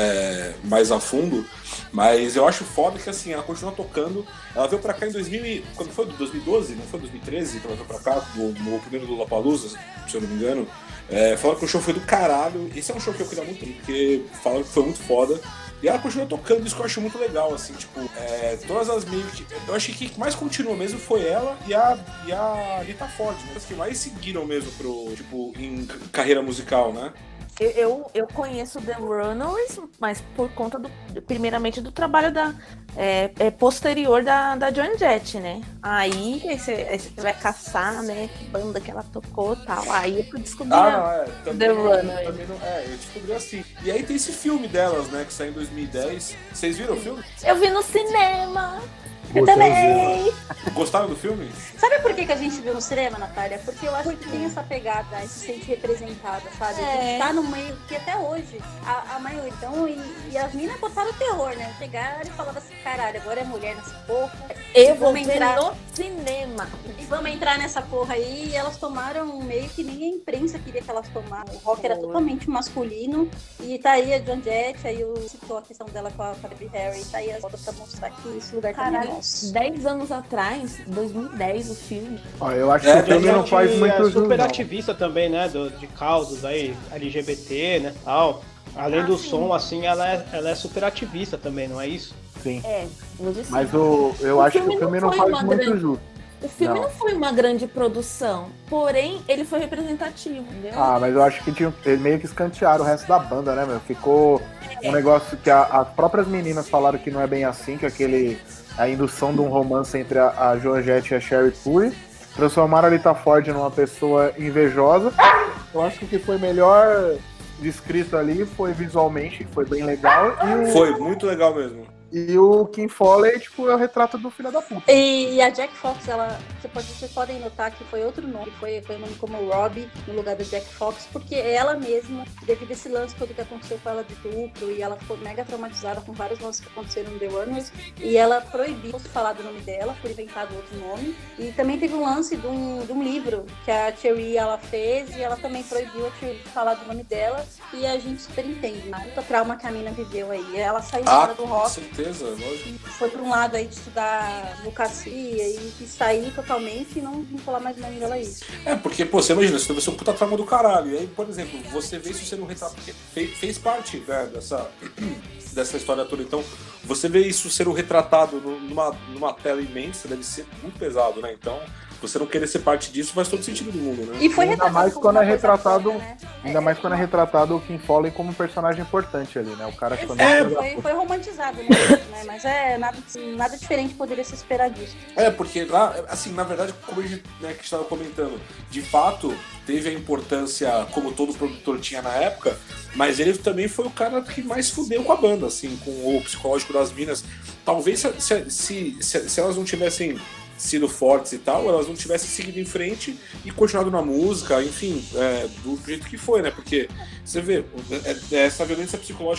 é, mais a fundo, mas eu acho foda que assim ela continua tocando. Ela veio pra cá em dois mil, quando foi dois mil e doze, não foi dois mil e treze que ela veio pra cá no, no primeiro do Lollapalooza, se eu não me engano. É, falaram que o show foi do caralho. Esse é um show que eu queria muito, porque falaram que foi muito foda. E ela continua tocando, isso que eu acho muito legal, assim, tipo, é, todas as meio que... Eu achei que quem mais continuou mesmo foi ela e a, e a Lita Ford, né? As que mais seguiram mesmo pro, tipo, em carreira musical, né? Eu, eu, eu conheço The Runaways, mas por conta, do, primeiramente, do trabalho da, é, é, posterior da, da Joan Jett, né? Aí, aí, você, aí você vai caçar, né, que banda que ela tocou e tal. Aí eu descobri ah, não, é, The também, Runaways. Também não, é, eu descobri assim. E aí tem esse filme delas, né, que saiu em dois mil e dez. Vocês viram o filme? Eu vi no cinema! Eu também! Gostaram do filme? Sabe por que, que a gente viu no cinema, Natália? Porque eu acho que tem essa pegada, a gente se sente representada, sabe? É. A gente tá no meio que até hoje, a, a maioria, então, e, e as minas botaram o terror, né? Chegaram e falavam assim, caralho, agora é mulher nessa porra. Eu vou ver entrar no cinema. E vamos entrar nessa porra aí, e elas tomaram meio que nem a imprensa queria que elas tomassem. O rock era totalmente masculino, e tá aí a Joan Jett, aí eu citou a questão dela com a Debbie Harry, tá aí as fotos pra mostrar que esse lugar também é nosso. dez anos atrás, dois mil e dez, o filme. Ó, eu acho É, que o filme não faz muito é jus, super não. ativista também, né? Do, de causas aí, L G B T, né? Tal. Além Ah, do sim. som, assim, ela é, ela é super ativista também, não é isso? Sim. É, hoje sim. Mas o, eu O acho que filme o filme não não foi faz uma muito grande- jus. O filme não. Não. foi uma grande produção, porém ele foi representativo, entendeu? Ah, mas eu acho que tinha, eles meio que escantearam o resto da banda, né, meu? Ficou um negócio que a- as próprias meninas falaram que não é bem assim, que aquele a indução de um romance entre a, a Joan Jett e a Sherry Curry transformaram a Lita Ford numa pessoa invejosa. Eu acho que o que foi melhor descrito ali foi visualmente, foi bem legal. E o, Foi muito legal mesmo. E o Kim Foley, tipo, é o retrato do filho da puta. E, e a Jack Fox, ela, você pode, vocês podem notar que foi outro nome, foi, foi o nome como Robbie no lugar da Jack Fox, porque ela mesma, devido a esse lance todo que aconteceu com ela de duplo, e ela ficou mega traumatizada com vários lances que aconteceram no The Runaways, e ela proibiu de falar do nome dela, por inventado outro nome. E também teve um lance de um, de um livro que a Thierry ela fez, e ela também proibiu a Thierry de falar do nome dela, e a gente super entende, né? O trauma que a mina viveu aí. Ela saiu Ah, fora do com rock. certeza, lógico. Foi pra um lado aí de estudar advocacia e, e sair totalmente e não vincular mais o nome dela a isso. É, porque, pô, você imagina, isso deve ser um puta trauma do caralho. E aí, por exemplo, você vê isso sendo um retrato, porque fez, fez parte, né, dessa, dessa história toda. Então, você vê isso sendo retratado numa, numa tela imensa, deve ser muito pesado, né? Então, você não querer ser parte disso faz todo sentido do mundo, né? E foi Ainda mais como quando uma é coisa retratado, foda, né? ainda mais quando é retratado o Kim Foley como um personagem importante ali, né? O cara que quando É, foi, foi romantizado, né? Mas é nada, nada diferente poderia se esperar disso. É, porque lá, assim, na verdade, como a gente né, que estava comentando, de fato, teve a importância como todo produtor tinha na época, mas ele também foi o cara que mais fudeu com a banda, assim, com o psicológico das minas. Talvez se, se, se, se, se elas não tivessem sido fortes e tal, elas não tivessem seguido em frente e continuado na música, enfim, é, do jeito que foi, né? Porque você vê, é, essa violência psicológica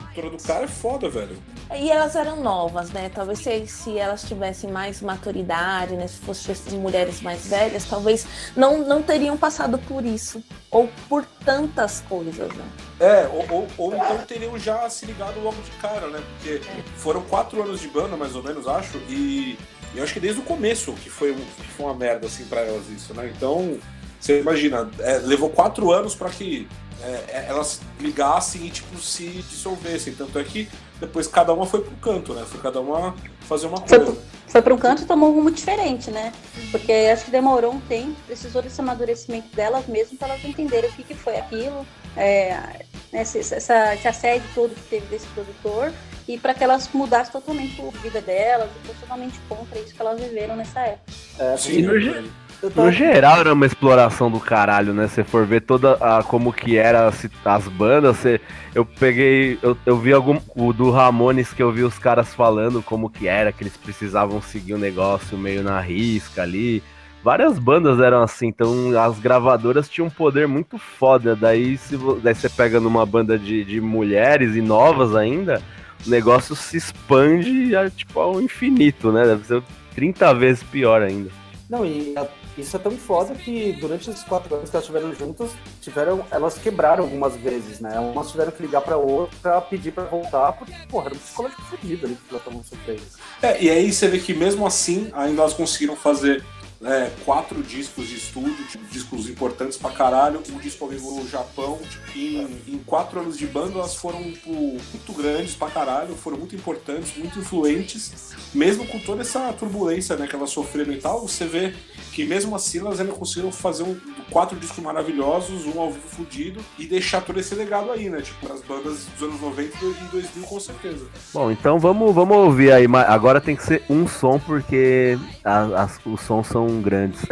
produtora do cara é foda, velho. E elas eram novas, né? Talvez se, se elas tivessem mais maturidade, né? Se fossem mulheres mais velhas, talvez não, não teriam passado por isso. Ou por tantas coisas, né? É, ou, ou, ou então teriam já se ligado logo de cara, né? Porque foram quatro anos de banda, mais ou menos, acho, e eu acho que desde o começo que foi, um, que foi uma merda, assim, pra elas isso, né? Então, você imagina, é, levou quatro anos pra que é, elas ligassem e, tipo, se dissolvessem. Tanto é que depois cada uma foi pro canto, né? Foi cada uma fazer uma coisa. Foi, foi pro canto e tomou um rumo diferente, né? Porque acho que demorou um tempo, precisou desse amadurecimento delas mesmo pra elas entenderem o que, que foi aquilo, é, né, esse, essa, esse assédio todo que teve desse produtor, e para que elas mudassem totalmente a vida delas, e fossem totalmente contra isso que elas viveram nessa época. É, sim, no, ge no geral era uma exploração do caralho, né? Se for ver toda a, como que era as, as bandas, você, eu peguei, eu, eu vi algum, o do Ramones, que eu vi os caras falando como que era, que eles precisavam seguir o negócio meio na risca ali. Várias bandas eram assim, então as gravadoras tinham um poder muito foda. Daí, se, daí você pega numa banda de, de mulheres e novas ainda, o negócio se expande tipo, ao infinito, né? Deve ser trinta vezes pior ainda. Não, e a, isso é tão foda que durante esses quatro anos que elas estiveram juntas, tiveram, elas quebraram algumas vezes, né? Umas tiveram que ligar pra outra, pedir pra voltar, porque, porra, era um psicológico fodido ali que elas estavam sofrendo. É, e aí você vê que mesmo assim, ainda elas conseguiram fazer é, quatro discos de estúdio, tipo, discos importantes pra caralho. Um disco ao vivo no Japão, tipo, em, em quatro anos de banda, elas foram tipo, muito grandes pra caralho, foram muito importantes, muito influentes, mesmo com toda essa turbulência, né, que elas sofreram e tal. Você vê que mesmo assim elas ainda conseguiram fazer um, quatro discos maravilhosos, um ao vivo fudido, e deixar todo esse legado aí, né, tipo, as bandas dos anos noventa e dois mil, com certeza. Bom, então vamos, vamos ouvir aí, agora tem que ser um som, porque as, as, os sons são grandes,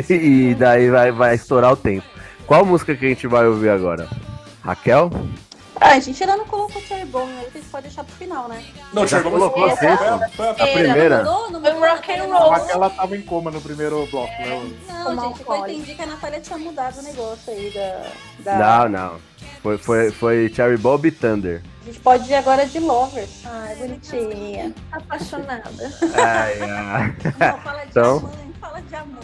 e daí vai, vai estourar o tempo. Qual música que a gente vai ouvir agora? Raquel? Ah, a gente ainda não colocou o Cherry Bomb, a gente pode deixar pro final, né? Não, o Cherry Bomb colocou a, foi a, a, a primeira. Não, não, não, rock and roll. Ela tava em coma no primeiro bloco, né? Não, gente, eu entendi que a Natália tinha mudado o negócio aí da... da... Não, não. Foi, foi, foi Cherry Bomb e Thunder. A gente pode ir agora de Lovers. Ai, bonitinha. Apaixonada. Ai, ai. Não, fala de então... amor, fala de amor.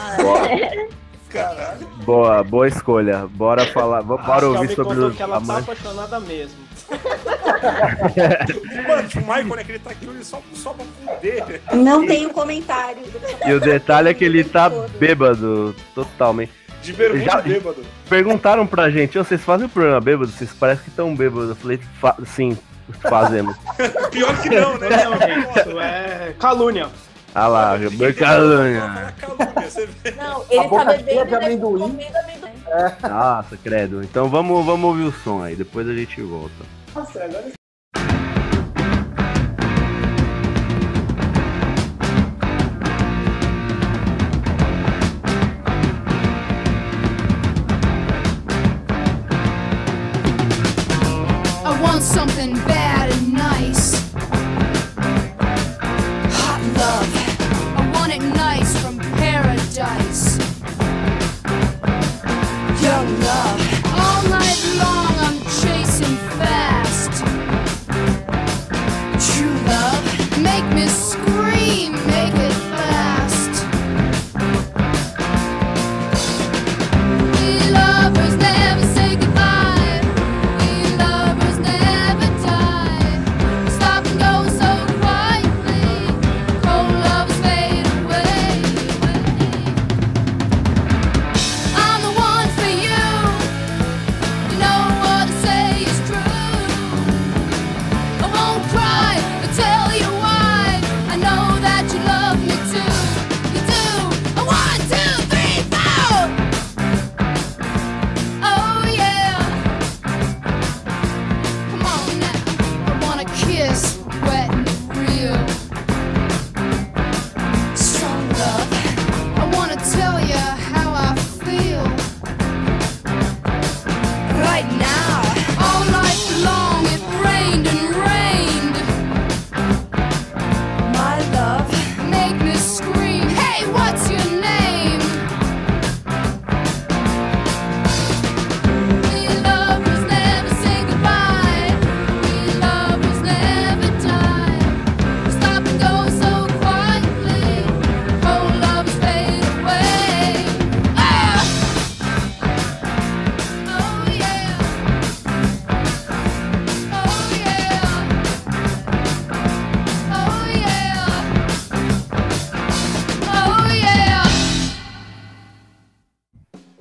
Ai. Caralho. Boa, boa escolha. Bora falar, bora ouvir sobre os que ela tá apaixonada mesmo. Mano, tipo, o Michael, né, que ele tá aqui só, só pra fuder. Não tem um comentário. E o detalhe é que ele tá bêbado, totalmente. De bermuda Já, bêbado. Perguntaram pra gente, vocês fazem o programa bêbado? Vocês parecem que estão bêbados. Eu falei, fa sim, fazemos. Pior que não, né? Não, gente, isso é calúnia. Ah lá, calúnia. Não, ele tá bebendo de amendoim. É. Nossa, credo. Então vamos, vamos ouvir o som aí, depois a gente volta. Nossa, agora... I want something bad and nice. Hot love. I want it nice from paradise. Young love. All night long I'm chasing fast. True love. Make me scream. Make it fast. We lovers never say goodbye. We lovers never die.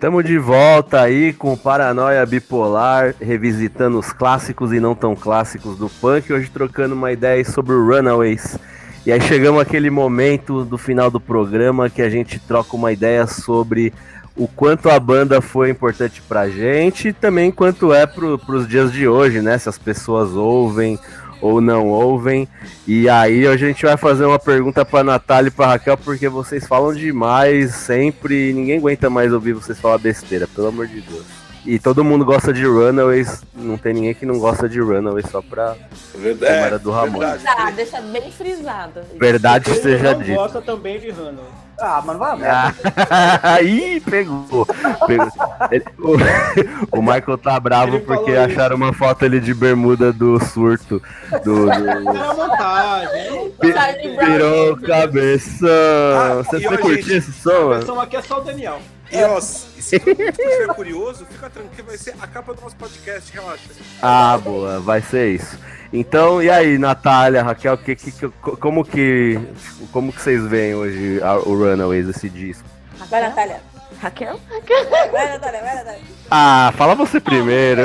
Tamo de volta aí com Paranoia Bipolar, revisitando os clássicos e não tão clássicos do punk, hoje trocando uma ideia sobre o Runaways. E aí chegamos àquele momento do final do programa que a gente troca uma ideia sobre o quanto a banda foi importante pra gente e também quanto é pro, pros dias de hoje, né? Se as pessoas ouvem ou não ouvem. E aí a gente vai fazer uma pergunta pra Natália e pra Raquel, porque vocês falam demais sempre e ninguém aguenta mais ouvir vocês falar besteira, pelo amor de Deus. E todo mundo gosta de Runaways, não tem ninguém que não gosta de Runaways, só pra verdade, câmera do Ramones. Ah, deixa bem frisado. Verdade seja dita. Eu gosto também de Runaways. Ah, mano, vai ah, Ih, pegou. pegou. Ele, o, o Michael tá bravo ele porque acharam uma foto ali de bermuda do surto. Do, do... É montagem. Virou cabeção. Ah, você você curtiu esse som? A versão aqui é só o Daniel. E ó, se você estiver curioso, fica tranquilo, vai ser a capa do nosso podcast, relaxa. Ah, boa, vai ser isso. Então, e aí, Natália, Raquel, que, que, que, como que como que vocês veem hoje o Runaways, esse disco? Vai, Natália. Raquel? Vai, Natália, vai, Natália. Ah, fala você primeiro.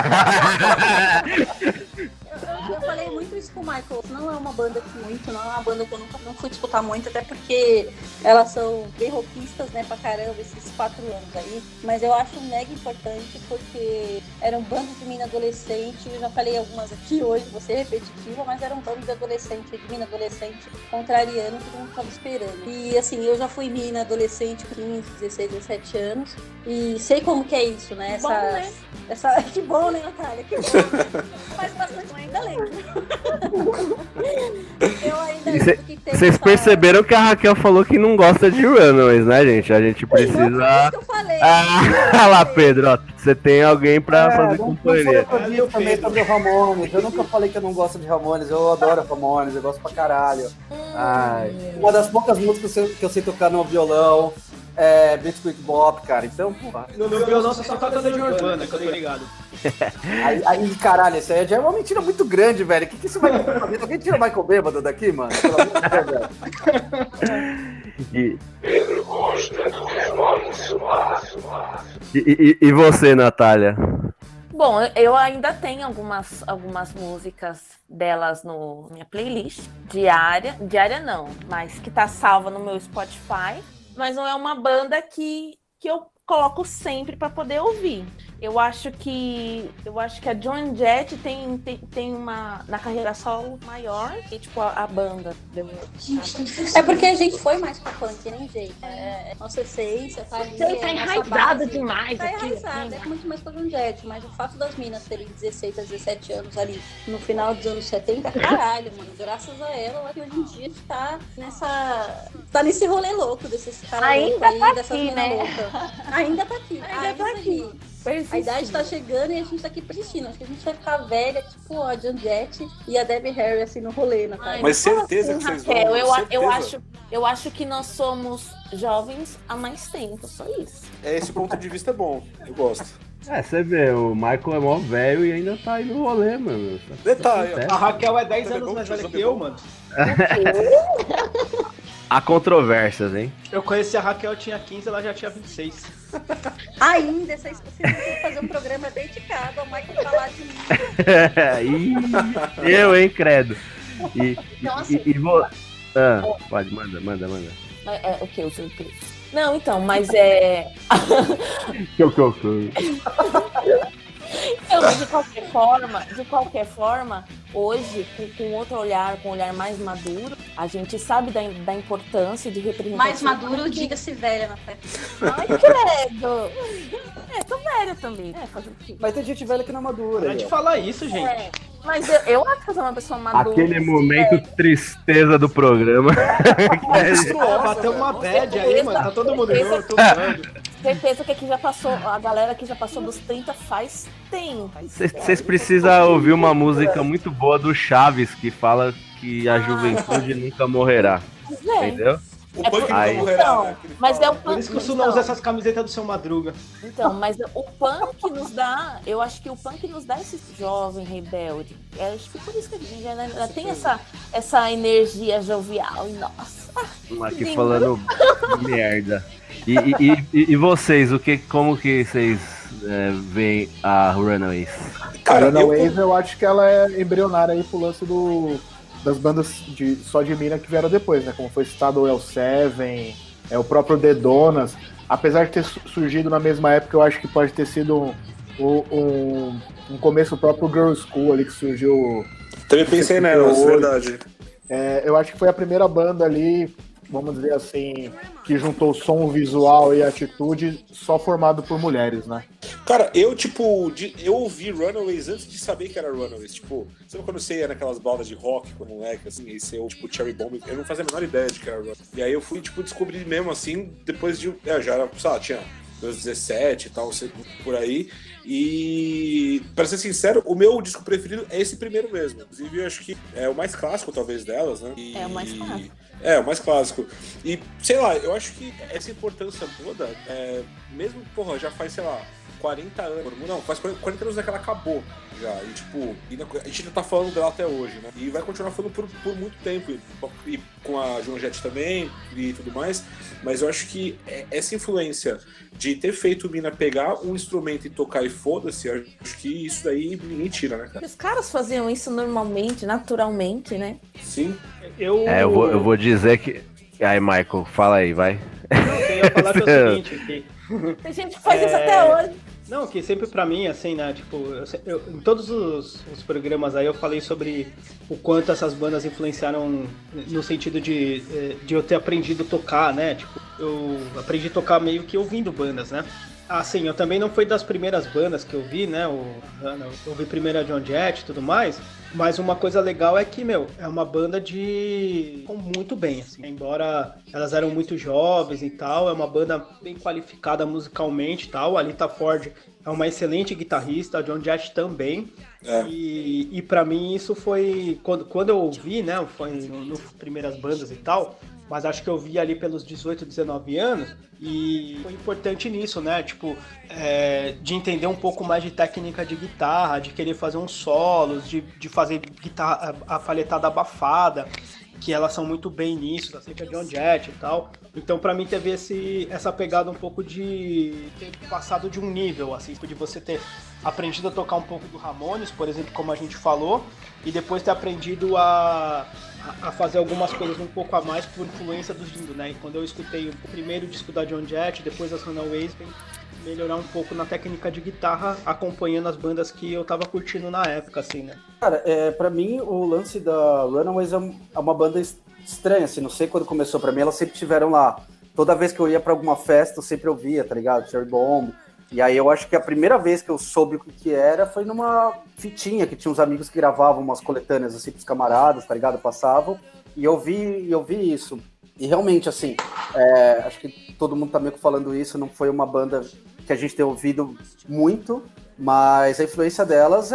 Eu falei muito isso com o Michael. Não é uma banda que muito, não é uma banda que eu nunca não fui escutar muito, até porque elas são bem rockistas, né, pra caramba, esses quatro anos aí. Mas eu acho mega importante porque eram bandas de mina adolescente. Eu já falei algumas aqui hoje, vou ser repetitiva, mas eram bandas de adolescente, de mina adolescente, contrariando o que todo mundo tava esperando. E assim, eu já fui mina adolescente com quinze, dezesseis, dezessete anos e sei como que é isso, né? Essa, bom, né? Essa, que bom, né, Natália? Que bom. Faz bastante, eu ainda lembro. Eu ainda lembro que teve. Vocês perceberam que a Raquel falou que não gosta de Runaways, né, gente? A gente precisa. Não, que eu falei. Ah, lá, Pedro, ó, você tem alguém pra é, fazer não, companhia. Não eu também sobre o Ramones. Eu nunca falei que eu não gosto de Ramones. Eu adoro Ramones, eu gosto pra caralho. Ai, uma das poucas músicas que eu, que eu sei tocar no violão. É, Blitzkrieg Bop, cara, então, porra. No meu violão você só toca de Urbana, que eu tô ligado. Aí, aí, caralho, isso aí já é uma mentira muito grande, velho. O que que isso vai fazer? Alguém tira o Michael bêbado daqui, mano? Pelo amor de Deus, velho. E... E, e, e você, Natália? Bom, eu ainda tenho algumas, algumas músicas delas no minha playlist diária. Diária não, mas que tá salva no meu Spotify. Mas não é uma banda que, que eu coloco sempre para poder ouvir. Eu acho que eu acho que a Joan Jett tem, tem, tem uma na carreira solo maior que tipo a, a banda. É porque a gente foi mais pra punk, nem jeito. É, nossa essência, tá ali. Você tá enraizada demais tá aqui. Enraizada, é muito mais pra Joan Jett, mas o fato das minas terem dezesseis a dezessete anos ali no final dos anos setenta, caralho, mano. Graças a ela, que hoje em dia a gente tá nessa. tá nesse rolê louco desses caras ainda aí, tá dessas aqui, minas né? loucas. Ainda tá aqui. Ainda, ainda tá aqui. A idade tá chegando e a gente tá aqui persistindo. Acho que a gente vai ficar velha, tipo a Joan Jett e a Debbie Harry, assim, no rolê, na cara. Mas certeza assim, que vocês Raquel, vão. Eu, certeza. eu, acho, eu acho que nós somos jovens há mais tempo, só isso. É, esse ponto de vista é bom, eu gosto. É, você vê, o Michael é mó velho e ainda tá aí no rolê, mano. Detalhe, a Raquel é dez anos mais velha que eu, mano. Há controvérsias, hein? Eu conheci a Raquel, eu tinha quinze, ela já tinha vinte e seis. Ainda, vocês precisam fazer um programa dedicado ao Michael falar de mim. Ih, eu, hein, credo. E, então, e, assim, e, e vou... Ah, pode, manda, manda, manda. É, o que? O que? Não, então, mas é... Que que que? Então, mas de qualquer forma, de qualquer forma, hoje, com, com outro olhar, com um olhar mais maduro, a gente sabe da, da importância de representar. Mais maduro, diga-se velha, na fé. Ai, credo! É, tô velha também. É, fazer o quê? Mas tem gente velha que não é madura. Pode falar isso, gente. É, mas eu, eu acho que eu sou uma pessoa madura. Aquele momento é. tristeza do programa. É, bateu uma bad aí, mano. Tá todo mundo junto, todo certeza que aqui já passou, a galera aqui já passou dos trinta faz tempo. Vocês precisam ouvir uma música muito boa do Chaves que fala que a juventude nunca morrerá. É. Entendeu? O punk é, nunca morrerá, então, né? Mas é o punk. Por isso que o Sul não usa essas camisetas do seu Madruga. Então, mas o punk nos dá, eu acho que o punk nos dá esse jovem rebelde. Eu acho que por isso que a gente já, já tem essa, essa energia jovial. E nossa. Aqui falando merda. E, e, e, e vocês, o que, como que vocês é, veem a Runaways? Cara, a Runaways eu... eu acho que ela é embrionária aí pro lance do, das bandas de, só de mina que vieram depois, né? Como foi citado o El Seven, é, o próprio The Donas. Apesar de ter surgido na mesma época, eu acho que pode ter sido um, um, um começo próprio Girl School ali que surgiu. Também pensei nela, é verdade. É, eu acho que foi a primeira banda ali, vamos dizer assim, que juntou o som, o visual e a atitude só formado por mulheres, né? Cara, eu, tipo, de, eu ouvi Runaways antes de saber que era Runaways. Tipo, sabe quando você ia naquelas baldas de rock, quando moleque, assim, e você, tipo, Cherry Bomb, eu não fazia a menor ideia de que era Runaways. E aí eu fui, tipo, descobrir mesmo, assim, depois de, é, já era, sei lá, tinha meus dezessete e tal, por aí. E, pra ser sincero, o meu disco preferido é esse primeiro mesmo. Inclusive, eu acho que é o mais clássico, talvez, delas, né? E... É o mais clássico. É, o mais clássico. E, sei lá, eu acho que essa importância toda, é, mesmo, porra, já faz, sei lá, quarenta anos. Não, faz quarenta anos que ela acabou já. E, tipo, e a gente ainda tá falando dela até hoje, né? E vai continuar falando por, por muito tempo. E, e com a Joan Jett também e tudo mais. Mas eu acho que essa influência de ter feito mina pegar um instrumento e tocar e foda-se, eu acho que isso daí ninguém tira, né, cara? Os caras faziam isso normalmente, naturalmente, né? Sim. Eu... É, eu vou, eu vou dizer que... Aí, Michael, fala aí, vai. Não, eu ia falar que é o seguinte, que... A gente faz é... isso até hoje. Não, que sempre pra mim, assim, né, tipo, eu, eu, em todos os, os programas aí eu falei sobre o quanto essas bandas influenciaram no sentido de, de eu ter aprendido a tocar, né, tipo, eu aprendi a tocar meio que ouvindo bandas, né. Assim, eu também não fui das primeiras bandas que eu vi, né, eu, eu ouvi primeiro a Joan Jett e tudo mais, mas uma coisa legal é que, meu, é uma banda de... muito bem, assim, embora elas eram muito jovens e tal, é uma banda bem qualificada musicalmente e tal, a Lita Ford é uma excelente guitarrista, a Joan Jett também, é. e, e pra mim isso foi, quando, quando eu ouvi, né, foi nas primeiras bandas e tal, mas acho que eu vi ali pelos dezoito, dezenove anos, e foi importante nisso, né, tipo, é, de entender um pouco mais de técnica de guitarra, de querer fazer uns solos, de, de fazer guitarra, a falhetada abafada, que elas são muito bem nisso, assim, que a Joan Jett e tal. Então, pra mim, teve esse, essa pegada um pouco de ter passado de um nível, assim, de você ter aprendido a tocar um pouco do Ramones, por exemplo, como a gente falou, e depois ter aprendido a, a fazer algumas coisas um pouco a mais por influência dos Dindo, né? E quando eu escutei o primeiro disco da Joan Jett, depois as Runaways, melhorar um pouco na técnica de guitarra, acompanhando as bandas que eu tava curtindo na época, assim, né? Cara, é, pra mim, o lance da Runaways é uma banda estranha, assim, não sei quando começou pra mim, elas sempre tiveram lá. Toda vez que eu ia pra alguma festa, eu sempre ouvia, tá ligado? Cherry Bomb. E aí eu acho que a primeira vez que eu soube o que era foi numa fitinha, que tinha uns amigos que gravavam umas coletâneas, assim, pros camaradas, tá ligado? Passavam, e eu vi, eu vi isso. E realmente, assim, é, acho que todo mundo tá meio que falando isso, não foi uma banda que a gente tem ouvido muito, mas a influência delas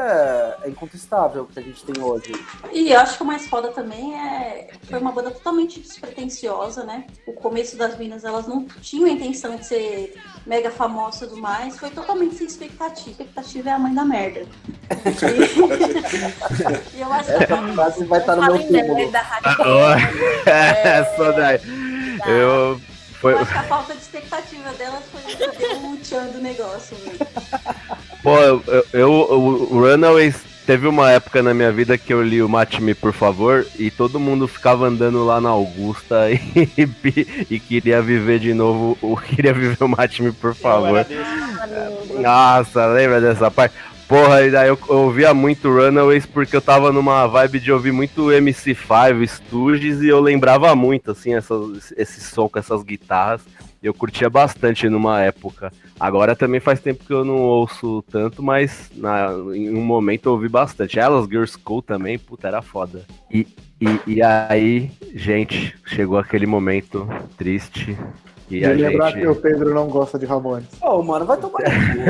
é, é incontestável, que a gente tem hoje. E eu acho que o mais foda também é foi uma banda totalmente despretensiosa, né? O começo das minas, elas não tinham a intenção de ser mega famosa e tudo mais, foi totalmente sem expectativa. Expectativa é a mãe da merda. E, e eu acho que é, quase vai estar no meu túmulo. É, só daí. Eu... Foi... Eu acho que a falta de expectativa delas foi o que deu um tchan do negócio, velho. Pô, eu, eu, o Runaways teve uma época na minha vida que eu li o Mate Me, por favor, e todo mundo ficava andando lá na Augusta e, e queria viver de novo, ou queria viver o Mate Me, por favor. Nossa, lembra dessa parte? Porra, e daí eu, eu ouvia muito Runaways porque eu tava numa vibe de ouvir muito M C cinco, Stooges, e eu lembrava muito, assim, essa, esse som com essas guitarras. Eu curtia bastante numa época. Agora também faz tempo que eu não ouço tanto, mas na, em um momento eu ouvi bastante. Elas, Girl School também, puta, era foda. E, e, e aí, gente, chegou aquele momento triste. E, e a lembrar gente... que o Pedro não gosta de Ramones. Ô, oh, mano, vai tomar.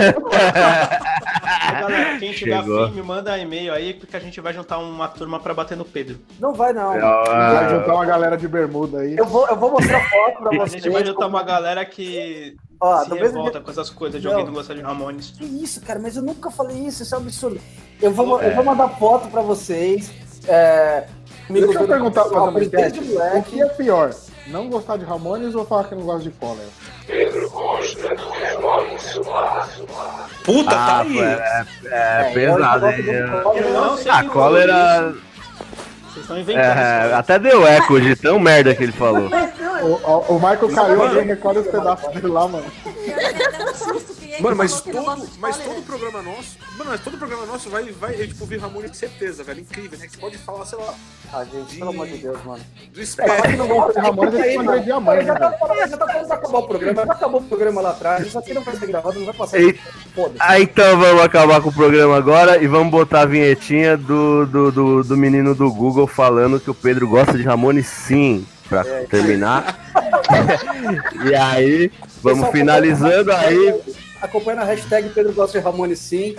Galera, quem tiver afim, me manda e-mail aí, porque a gente vai juntar uma turma pra bater no Pedro. Não vai, não. Vai juntar uma galera de bermuda aí. Eu vou, eu vou mostrar foto pra vocês. A gente vai juntar uma galera que Ó, se revolta com essas coisas de alguém não gostar de Ramones. Que isso, cara, mas eu nunca falei isso, isso é um absurdo. Eu vou, é. eu vou mandar foto pra vocês. É... Deixa eu perguntar pra vocês, o que é pior? Não gostar de Ramones ou falar que não gosta de Poller? Pedro gosta do remanso. Puta, Ah, tá aí. é, é É, pesado, eu hein? gosto do- Eu não sei A quem cólera. falou isso. Vocês estão inventando. É, isso. até deu eco de tão merda que ele falou. O, o, o Michael caiu ali e recolhe os pedaços dele lá, mano. Mano, mas todo, mas todo programa nosso. Mano, mas todo programa nosso vai, vai eu, tipo, ouvir Ramones com certeza, velho. Incrível, né? Que você pode falar, sei lá. Ah, gente, pelo amor de Deus, mano. Do É, espectro. que não gosta de Ramones, eles vão agredir a mãe, né, Já tá velho? falando, já tá falando pra acabar o programa, já acabou o programa lá atrás, isso aqui não vai ser gravado, não vai passar. Ei. Foda-se. Ah, então vamos acabar com o programa agora e vamos botar a vinhetinha do, do, do, do menino do Google falando que o Pedro gosta de Ramones sim, pra É, terminar. E aí, vamos Pessoal, finalizando aí. Acompanha a hashtag Pedro Gosta de Ramones sim.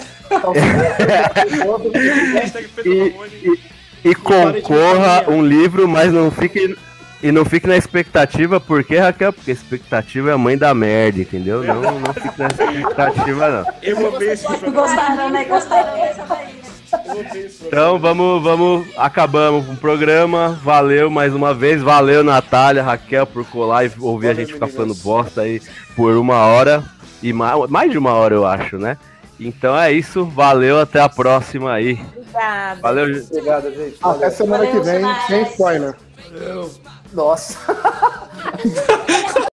Hashtag Pedro E, Ramone. e, e concorra um livro, mas não fique. E não fique na expectativa, por quê, Raquel? Porque a expectativa é a mãe da merda, entendeu? Não, não fique na expectativa, não. Eu amei esse programa. Gostaram, né? Gostaram dessa daí, né? Eu amei esse programa. Então vamos, vamos, acabamos com o programa. Valeu mais uma vez, valeu Natália, Raquel por colar e ouvir a Valeu, gente ficar falando meninas. bosta aí por uma hora e mais, mais de uma hora eu acho, né? Então é isso, valeu, até a próxima aí. Obrigada. Valeu, Obrigado, gente. Até semana que vem, Valeu, sem spoiler. Nossa.